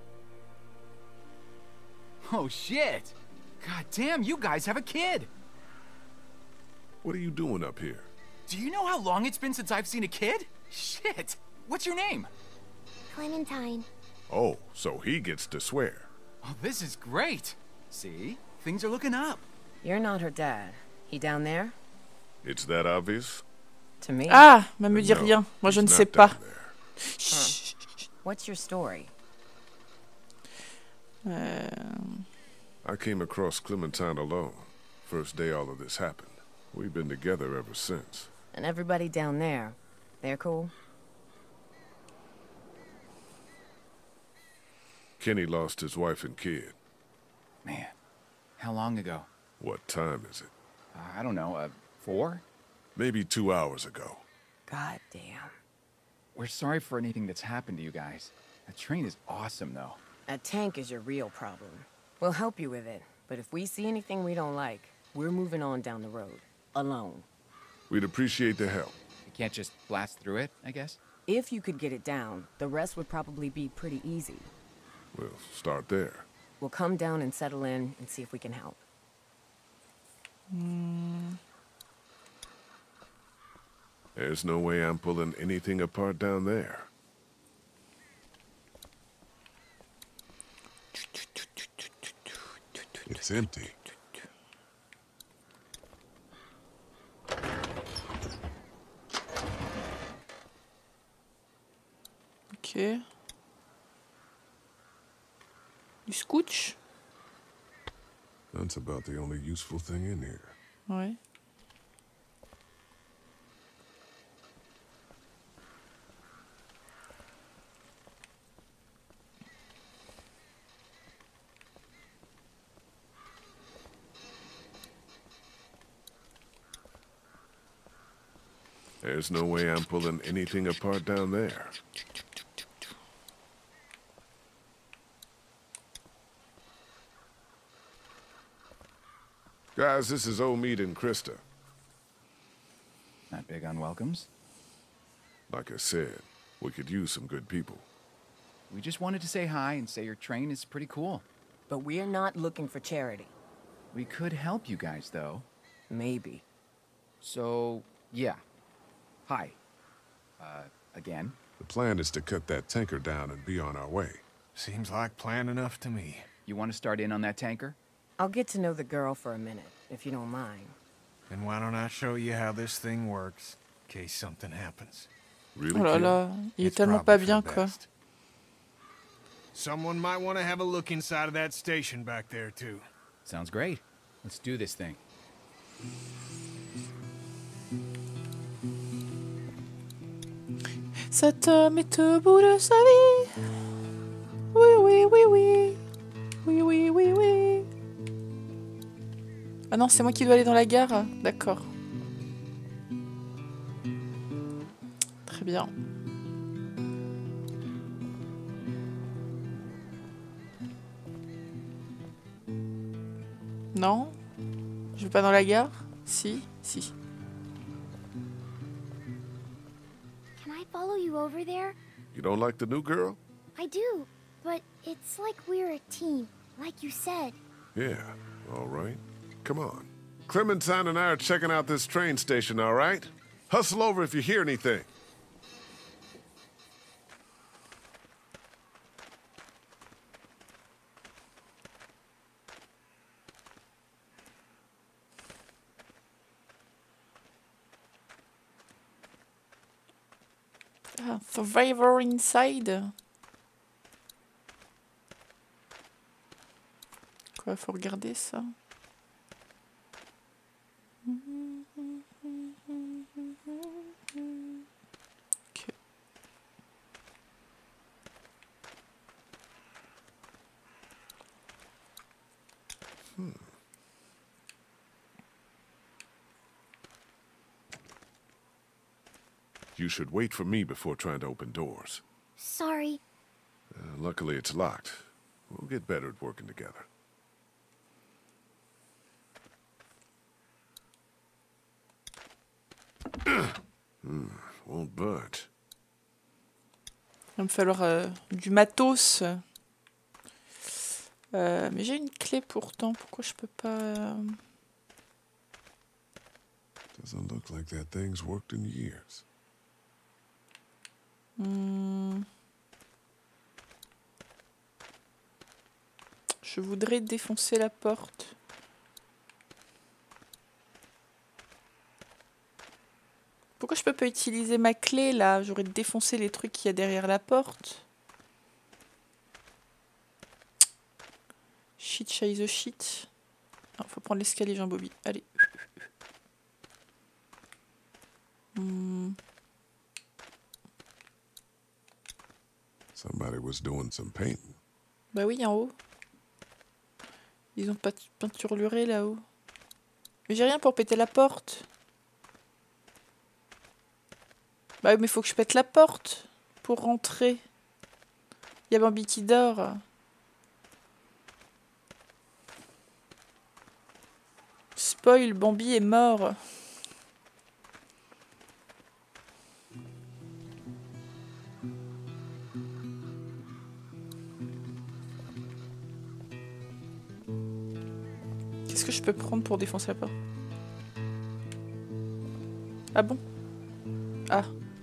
Oh, shit. God damn, you guys have a kid. What are you doing up here? Do you know how long it's been since I've seen a kid? Shit. What's your name? Clementine. Oh, so he gets to swear. Oh, this is great. See? Things are looking up. You're not her dad. He down there? It's that obvious? To me? Ah, mais me dis No, rien. Moi je ne he's sais not pas. down there. What's your story? I came across Clementine alone. First day all of this happened. We've been together ever since. And everybody down there, they're cool? Kenny lost his wife and kid. Man, how long ago? What time is it? I don't know, 4? Maybe 2 hours ago. God damn. We're sorry for anything that's happened to you guys. That train is awesome, though. That tank is your real problem. We'll help you with it, but if we see anything we don't like, we're moving on down the road. Alone. We'd appreciate the help. You can't just blast through it, I guess? If you could get it down, the rest would probably be pretty easy. We'll start there. We'll come down and settle in and see if we can help. There's no way I'm pulling anything apart down there. It's empty. Ok. Du scotch? That's about the only useful thing in here. Ouais. There's no way I'm pulling anything apart down there. Guys, this is Omid and Krista. Not big on welcomes. Like I said, we could use some good people. We just wanted to say hi and say your train is pretty cool. But we're not looking for charity. We could help you guys, though. Maybe. So, yeah. Hi. Again. The plan is to cut that tanker down and be on our way. Seems like plan enough to me. You want to start in on that tanker? I'll get to know the girl for a minute, if you don't mind. And why don't I show you how this thing works, in case something happens? Really? Oh là là, il est tellement pas bien quoi. Someone might want to have a look inside of that station back there too. Sounds great. Let's do this thing. Cet homme est au bout de sa vie. oui, oui. Oui, oui, oui, oui. Ah non, c'est moi qui dois aller dans la gare. D'accord. Très bien. Non? Je vais pas dans la gare? Si, si. Can I follow you over there? You don't like the new girl? I do, but it's like we're a team, like you said. Yeah, all right. Come on. Clementine and I are checking out this train station, all right? Hustle over if you hear anything. Ah, Survivor Inside. Quoi, faut regarder ça. Ok. You should wait for me before trying to open doors. Sorry. Luckily, it's locked. We'll get better at working together. Won't budge. Il va me falloir du matos. Mais j'ai une clé pourtant. Pourquoi je peux pas... Doesn't look like that thing's worked in years. Je voudrais défoncer la porte. Pourquoi je peux pas utiliser ma clé là? J'aurais défoncé les trucs qu'il y a derrière la porte. Shit, shy the shit. Non, faut prendre l'escalier, Jean Bobby. Allez. Somebody was doing some painting. Bah oui, en haut. Ils ont pas peinturluré là-haut. Mais j'ai rien pour péter la porte. Bah oui, mais faut que je pète la porte pour rentrer. Il y a Bambi qui dort. Spoil, Bambi est mort. Qu'est-ce que je peux prendre pour défoncer la porte? Ah bon? Ah.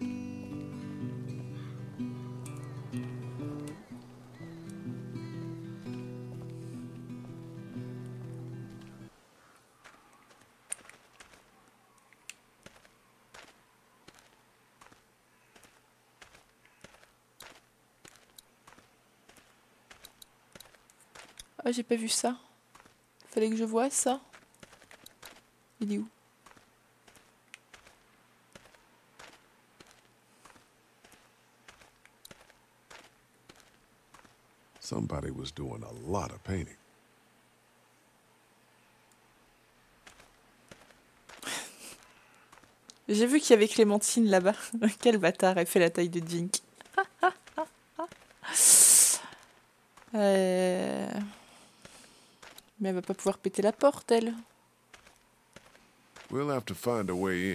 Ah, j'ai pas vu ça. Fallait que je voie ça. Il est où? Somebody was doing a lot of painting. J'ai vu qu'il y avait Clémentine là-bas. Quel bâtard, elle fait la taille de Jink. Mais elle va pas pouvoir péter la porte, elle. We'll have to find a way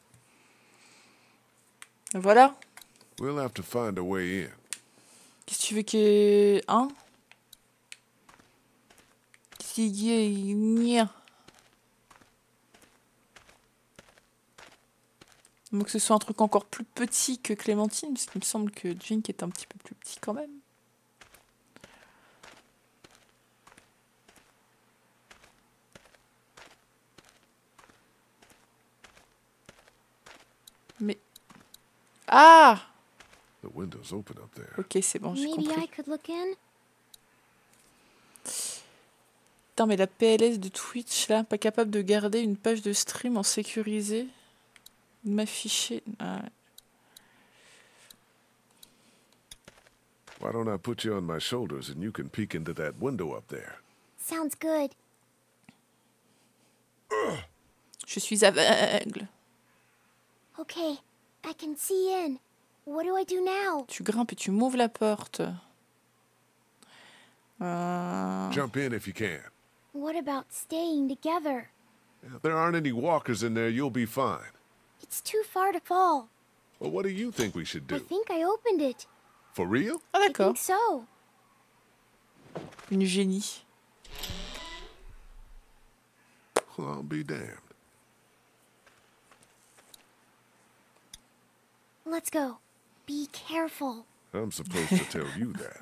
in. Voilà. We'll have to find a way in. Qu'est-ce que tu veux que... Hein? C'est bien. Il faut que ce soit un truc encore plus petit que Clémentine, parce qu'il me semble que Jink est un petit peu plus petit quand même. Mais... Ah! The window's open up there. Ok, c'est bon, j'ai Maybe I compris. could look in. Putain, mais la PLS de Twitch, là, pas capable de garder une page de stream en sécurisé. De m'afficher... Ah. Why don't I put you on my shoulders and you can peek into that window up there? Sounds good. Je suis aveugle. Okay, I can see in. What do I do now? Tu grimpes et tu m'ouvres la porte. Jump in if you can. What about staying together? If there aren't any walkers in there, you'll be fine. It's too far to fall. Well, what do you think we should I do? think I opened it. For real? Ah I d'accord. think so. Une génie. Well, I'll be damned. Let's go. Be careful. I'm supposed to tell you that.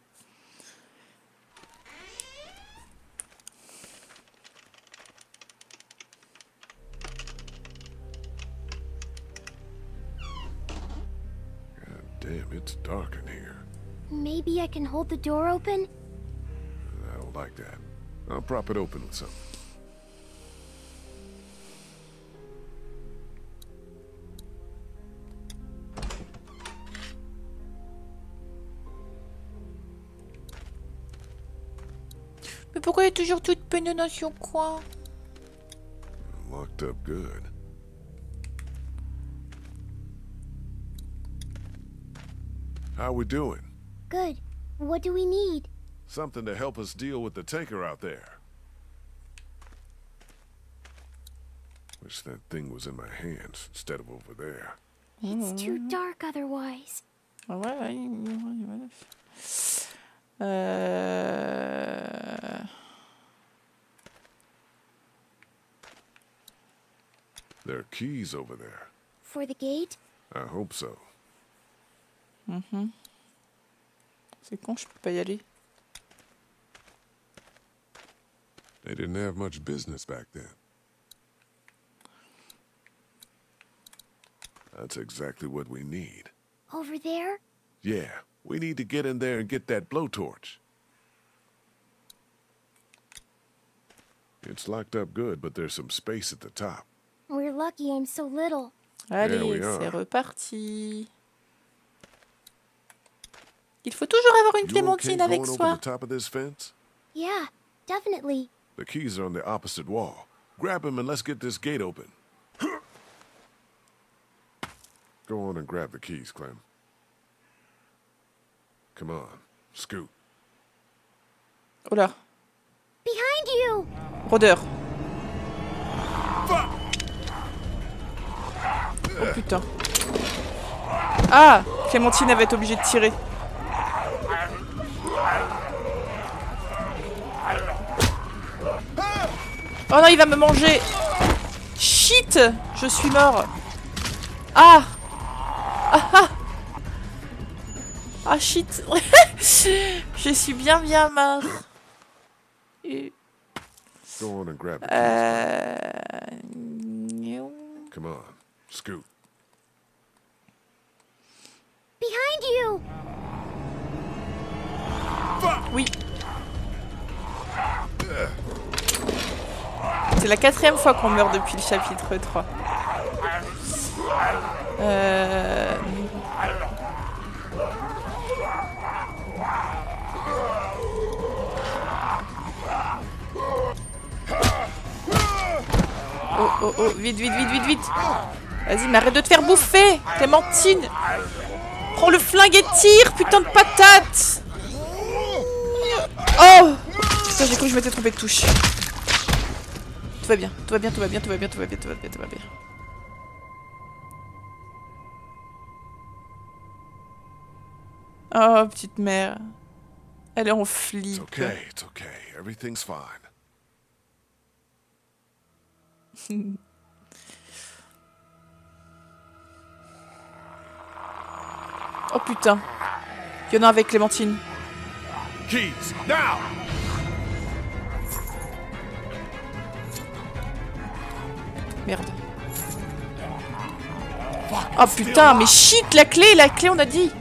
God damn, it's dark in here. Maybe I can hold the door open? I don't like that. I'll prop it open with something. Mais pourquoi elle est toujours toute peinée dans son coin? Locked up good. How we doing? Good. What do we need? Something to help us deal with the tanker out there. Wish that thing was in my hands instead of over there. It's too dark otherwise. There are keys over there. For the gate? I hope so. C'est con, je peux pas y aller. They didn't have much business back then. That's exactly what we need. Over there? Yeah, we need to get in there and get that blowtorch. It's locked up good, but there's some space at the top. We're lucky I'm so little. Allez, There we c'est are. reparti. Il faut toujours avoir une You okay clémentine avec going over soi. the top of this fence? Yeah, definitely. The keys are on the opposite wall. Grab them and let's get this gate open. Go on and grab the keys, Clem. Come on, scoot. Oh là, Behind you! rôdeur. Oh putain. Ah, Clémentine avait été obligée de tirer. Oh non, il va me manger. Shit, je suis mort. Ah. Ah ah. Ah shit. Je suis bien mort. Go on and grab the keys. Come on, scoot. Behind you! Oui. C'est la 4e fois qu'on meurt depuis le chapitre 3. Oh, oh, oh, vite, vite, vite, vite, vite. Vas-y, mais arrête de te faire bouffer, Clémentine. Prends le flingue et tire, putain de patate. Oh putain, j'ai cru que je m'étais trompée de touche. Tout va bien, tout va bien, tout va bien, tout va bien, tout va bien, tout va bien, tout va bien. Oh, petite mère. Elle est en flip. It's okay, it's okay. Everything's fine. Oh putain. Il y en a avec Clémentine. Keys, now! Merde. Oh putain, mais shit, la clé, on a dit.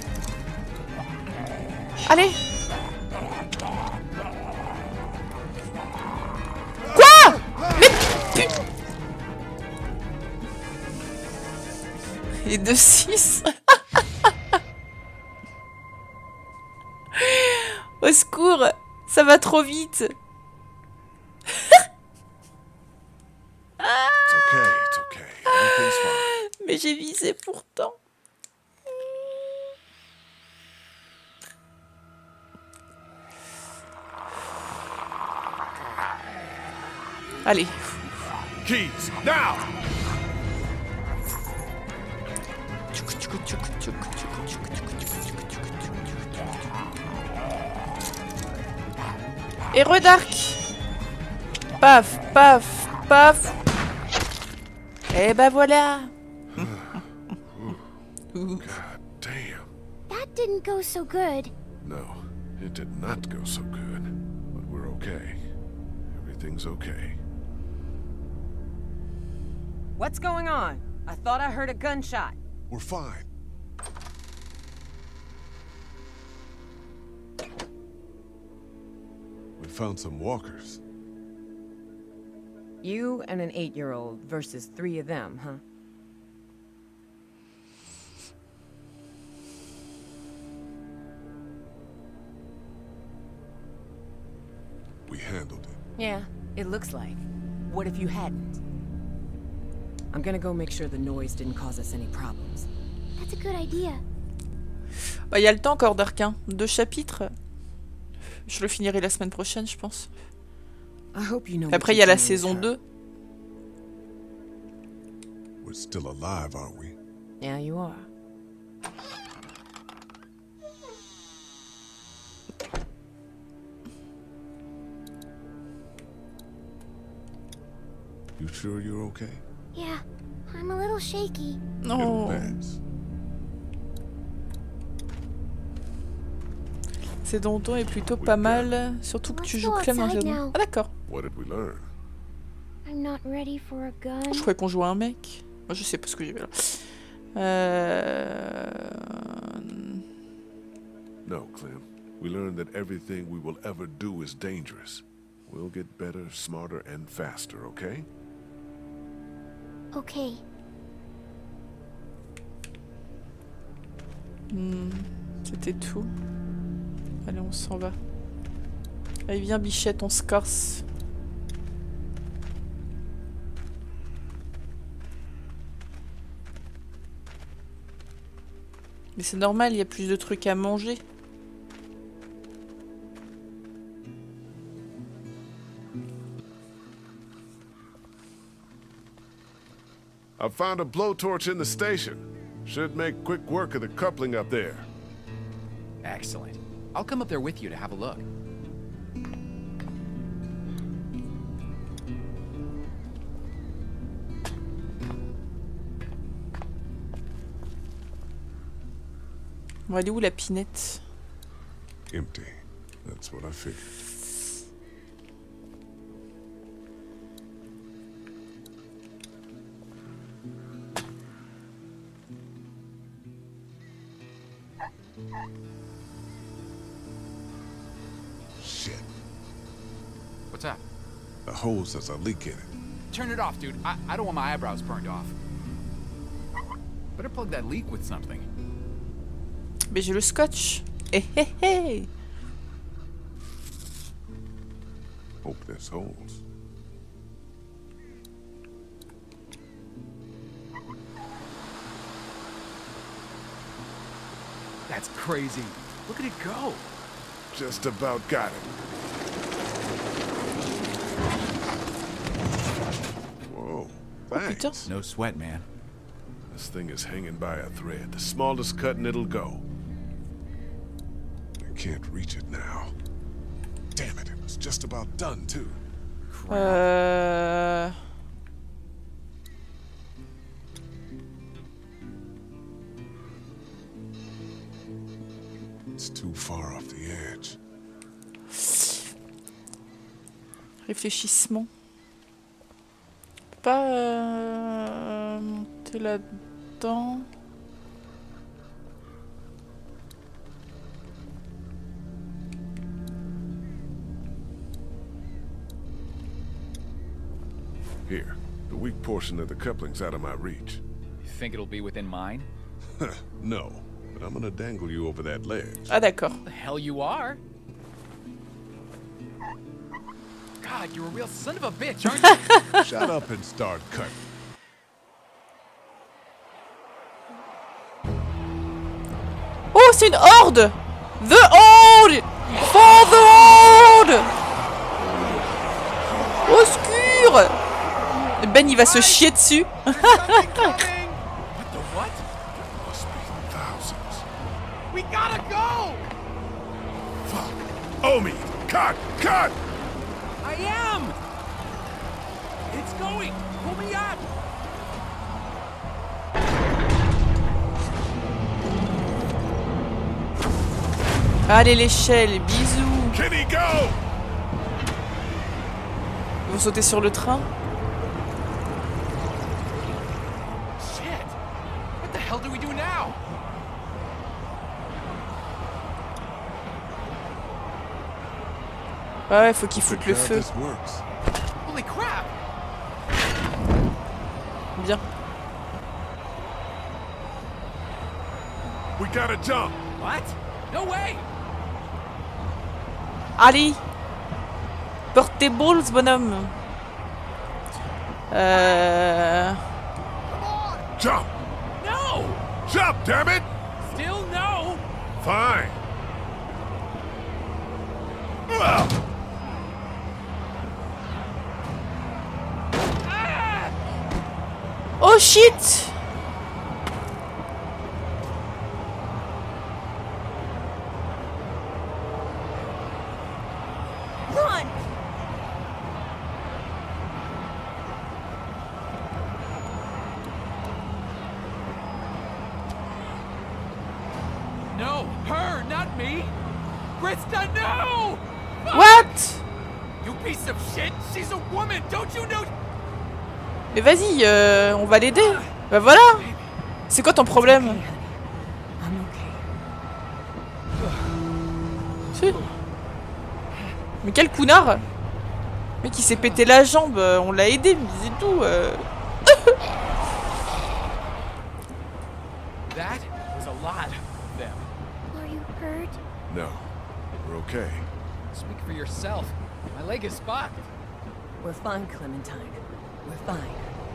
Allez. Quoi? Mais putain. Et de 6. Au secours, ça va trop vite. It's okay. Everything's fine. Mais j'ai visé pourtant. Allez. Keys, now! Héros d'arc. Paf, paf, paf. Et bah voilà. God damn. That didn't go so good. No, it did not go so good. But we're okay. Everything's okay. What's going on? I thought I heard a gunshot. We're fine. We found some walkers. You and an 8-year-old versus 3 of them, huh? We handled it. Yeah, it looks like. What if you hadn't? I'm gonna go make sure the noise didn't cause us any problems. That's a good idea. Bah, y a le temps encore d'Arquin. 2 chapitres. Je le finirai la semaine prochaine, je pense. Après, il y a la saison 2. We're still alive, aren't we? Yeah, you are. You sure you're okay? Yeah, I'm a little shaky. Non. C'est Danton est plutôt pas mal, surtout que tu joues Clem dans Jason. Ah d'accord. What did we learn? I'm not ready for a gun. Je croyais qu'on jouait un mec. Moi, je sais pas ce que j'ai vu là. No, Clem. We learned that everything we will ever do is dangerous. We'll get better, smarter, and faster, okay? Okay. C'était tout. Allez, on s'en va. Allez, viens, bichette, on se corse. Mais c'est normal, il y a plus de trucs à manger. I found a blowtorch in the station. Should make quick work of the coupling up there. Excellent. I'll come up there with you to have a look. On va aller où la pinette? Empty. That's what I figured. Shit. What's up? The hose has a leak in it. Turn it off, dude. I don't want my eyebrows burned off. Better plug that leak with something. Mais j'ai le scotch. Hé hé hé. Hope this holds. That's crazy. Look at it go. Just about got it. Whoa, thanks. No sweat, man. This thing is hanging by a thread. The smallest cut and it'll go. I can't reach it now. Damn it, it was just about done, too. It's too far off the edge. Réfléchissement. On peut pas monter là-dedans. Here, the weak portion of the coupling's out of my reach. You think it'll be within mine? No, but I'm gonna dangle you over that ledge. Ah d'accord. The hell you are? God, you're a real son of a bitch, aren't you? Shut up and start cutting. Oh, c'est une horde! The Horde! For the Horde! Au secours! Ben, il va se chier dessus. We gotta go! Omi, cut! Cut! I am! It's going! Pull me up! Allez, l'échelle, bisous. Kitty, go! Vous sautez sur le train? Shit! What the hell do we do now? Ouais, faut qu'il foute le feu. Holy crap! Bien. We gotta jump! What? No way! Allez! Porte tes balls, bonhomme. Jump! No! Jump, damn it! Still no! Fine. Oh shit! Run! No! Her, not me! Krista, no! What? You piece of shit! She's a woman! Don't you know? Mais vas-y, on va l'aider. Bah voilà. C'est quoi ton problème? Si. Mais quel connard! Le mec il s'est pété la jambe, on l'a aidé, mais c'est tout. That was a lot of them. Are you hurt? No, we're okay. Speak for yourself. My leg is fucked. We're fine, Clementine. We're fine.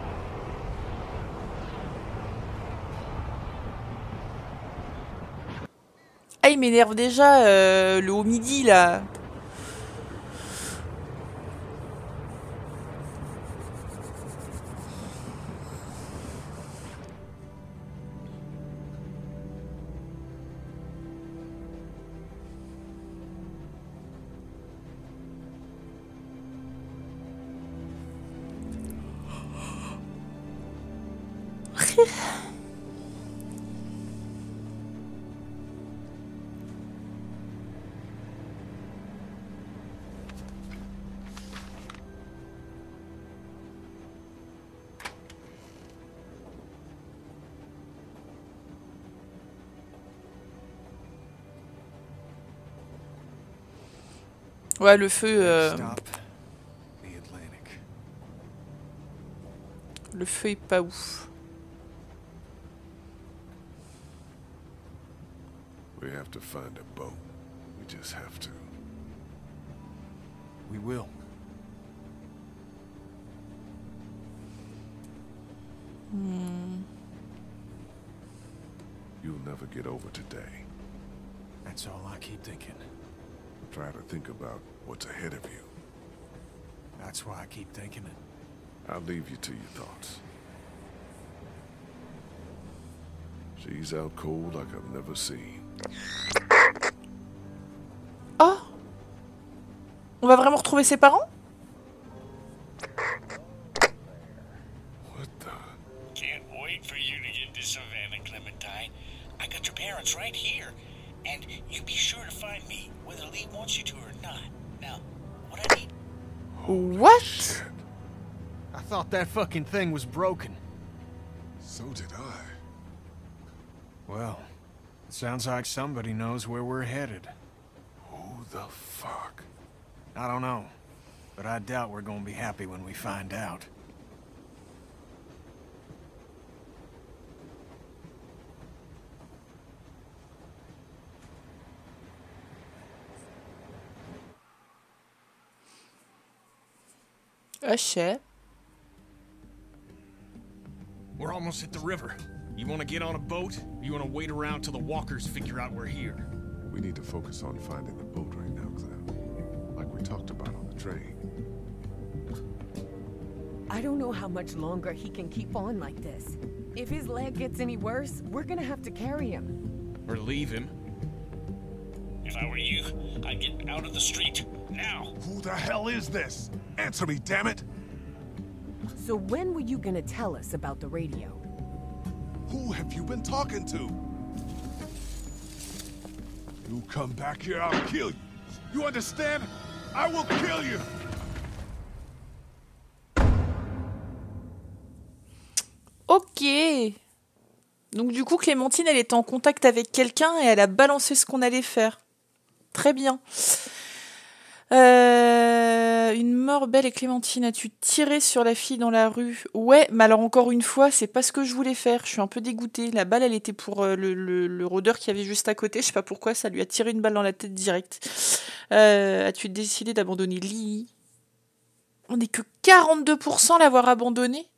Ah, il m'énerve déjà, le haut midi là. Ouais, le feu. Le feu est pas ouf. We have to find a boat. We just have to. We will. You'll never get over today. That's all I keep thinking. Try to think about what's ahead of you. That's why I keep thinking it. I'll leave you to your thoughts. She's out cold like I've never seen. Oh! On va vraiment retrouver ses parents? Can't wait for you to get to Savannah, Clementine. I got your parents right here. And you be sure to find me, whether Lee wants you to or not. Now, what I need... What? I thought that fucking thing was broken. So did I. Well, it sounds like somebody knows where we're headed. Who the fuck? I don't know, but I doubt we're gonna be happy when we find out. Shit. We're almost at the river. You want to get on a boat? Or you want to wait around till the walkers figure out we're here? We need to focus on finding the boat right now, Clem. Like we talked about on the train. I don't know how much longer he can keep on like this. If his leg gets any worse, we're gonna have to carry him. Or leave him. If I were you, I'd get out of the street, now. Who the hell is this? Answer me, damn it! So when were you gonna tell us about the radio? Who have you been talking to? You come back here, I'll kill you. You understand? I will kill you! Ok. Donc du coup, Clémentine, elle était en contact avec quelqu'un et elle a balancé ce qu'on allait faire. Très bien. Une mort belle et Clémentine, as-tu tiré sur la fille dans la rue? Ouais, mais alors encore une fois, c'est pas ce que je voulais faire. Je suis un peu dégoûtée. La balle, elle était pour le rôdeur qui avait juste à côté. Je sais pas pourquoi, ça lui a tiré une balle dans la tête direct. As-tu décidé d'abandonner Lee? On n'est que 42% à l'avoir abandonné.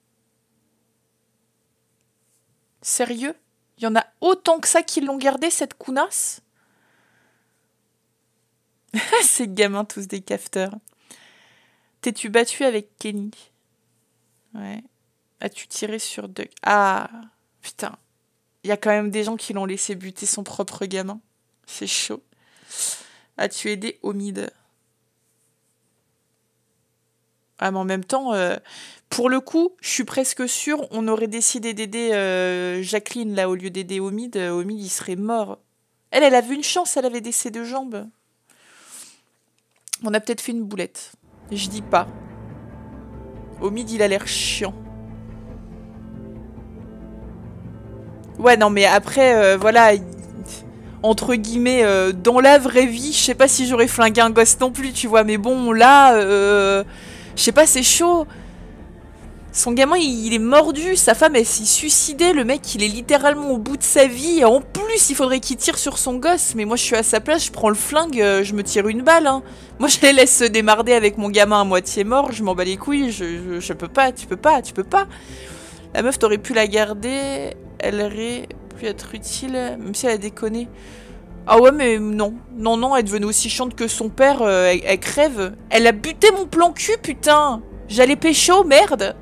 Sérieux? Il y en a autant que ça qui l'ont gardé, cette counasse? Ces gamins, tous des cafeteurs. T'es-tu battu avec Kenny? Ouais. As-tu tiré sur Doug? Ah, putain. Il y a quand même des gens qui l'ont laissé buter son propre gamin. C'est chaud. As-tu aidé Omid? Ah, mais en même temps, pour le coup, je suis presque sûre, on aurait décidé d'aider Jacqueline, là, au lieu d'aider Omid. Omid, il serait mort. Elle avait une chance, elle avait des deux jambes. On a peut-être fait une boulette. Je dis pas. Omid, il a l'air chiant. Ouais, non, mais après, voilà... Entre guillemets, dans la vraie vie, je sais pas si j'aurais flingué un gosse non plus, tu vois. Mais bon, là... je sais pas, c'est chaud. Son gamin, il est mordu. Sa femme, elle s'est suicidée. Le mec, il est littéralement au bout de sa vie. Et en plus, il faudrait qu'il tire sur son gosse. Mais moi, je suis à sa place, je prends le flingue, je me tire une balle. Hein. Moi, je les laisse se démarder avec mon gamin à moitié mort. Je m'en bats les couilles. Je peux pas, tu peux pas, tu peux pas. La meuf, t'aurais pu la garder. Elle aurait pu être utile, même si elle a déconné. Ah ouais, mais non. Non, non, elle devenait aussi chiante que son père. Elle crève. Elle a buté mon plan cul, putain. J'allais pécho, merde.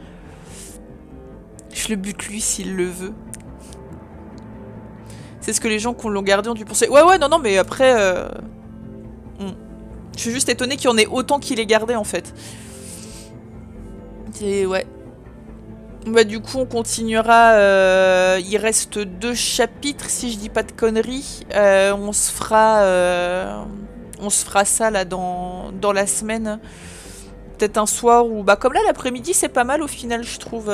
Je le bute lui s'il le veut. C'est ce que les gens qui l'ont gardé ont dû penser. Ouais, ouais, non, non, mais après... Je suis juste étonnée qu'il y en ait autant qui l'aient gardé, en fait. Et ouais. Bah du coup, on continuera. Il reste 2 chapitres, si je dis pas de conneries. On se fera ça, là, dans la semaine. Peut-être un soir ou... Bah comme là, l'après-midi, c'est pas mal, au final, je trouve...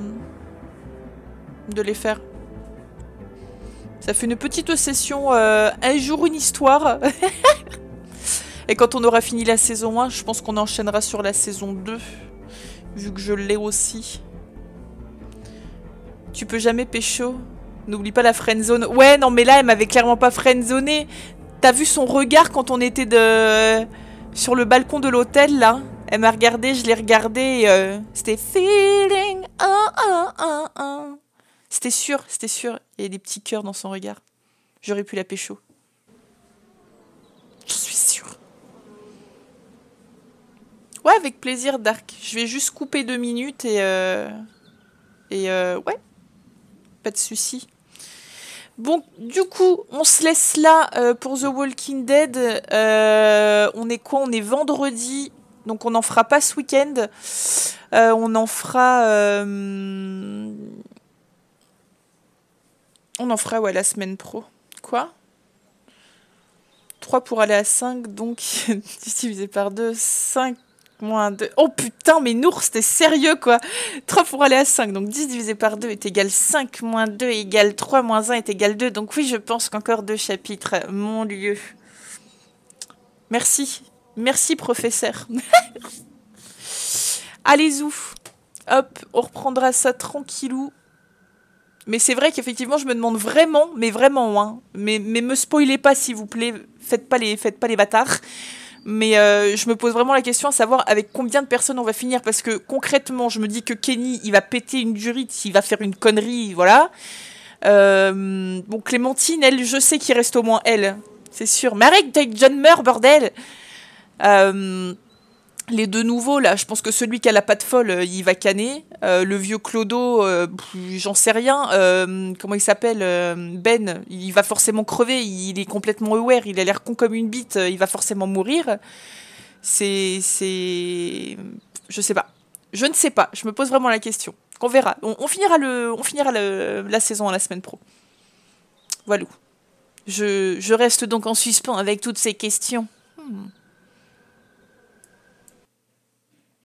de les faire. Ça fait une petite session, un jour une histoire. Et quand on aura fini la saison 1, je pense qu'on enchaînera sur la saison 2. Vu que je l'ai aussi. Tu peux jamais pécho. N'oublie pas la friendzone. Ouais, non mais là, elle m'avait clairement pas friendzoné. T'as vu son regard quand on était sur le balcon de l'hôtel, là? Elle m'a regardé, je l'ai regardé. C'était feeling... C'était sûr, c'était sûr. Il y a des petits cœurs dans son regard. J'aurais pu la pécho. J'en suis sûre. Ouais, avec plaisir, Dark. Je vais juste couper 2 minutes et ouais. Pas de soucis. Bon, du coup, on se laisse là pour The Walking Dead. On est quoi? On est vendredi. Donc on n'en fera pas ce week-end. On en fera... On en fera, ouais, la semaine pro. Quoi? 3 pour aller à 5, donc 10 divisé par 2, 5 moins 2. Oh putain, mais Nours, t'es sérieux, quoi? 3 pour aller à 5, donc 10 divisé par 2 est égal 5 moins 2 égale 3 moins 1 est égal 2. Donc oui, je pense qu'encore 2 chapitres. Mon Dieu. Merci. Merci, professeur. Allez-y. Hop, on reprendra ça tranquillou. Mais c'est vrai qu'effectivement, je me demande vraiment, mais vraiment, hein, mais me spoilez pas, s'il vous plaît, faites pas les bâtards. Mais je me pose vraiment la question à savoir avec combien de personnes on va finir. Parce que concrètement, je me dis que Kenny, il va péter une durite, il va faire une connerie, voilà. Bon, Clémentine, elle, je sais qu'il reste au moins elle. C'est sûr. Mais arrête avec John meurt, bordel. Les deux nouveaux, là, je pense que celui qui a la patte folle, il va canner. Le vieux Clodo, j'en sais rien. Comment il s'appelle Ben, il va forcément crever. Il est complètement aware. Il a l'air con comme une bite. Il va forcément mourir. Je sais pas. Je ne sais pas. Je me pose vraiment la question. On verra. On finira la saison à la semaine pro. Voilà. Je reste donc en suspens avec toutes ces questions.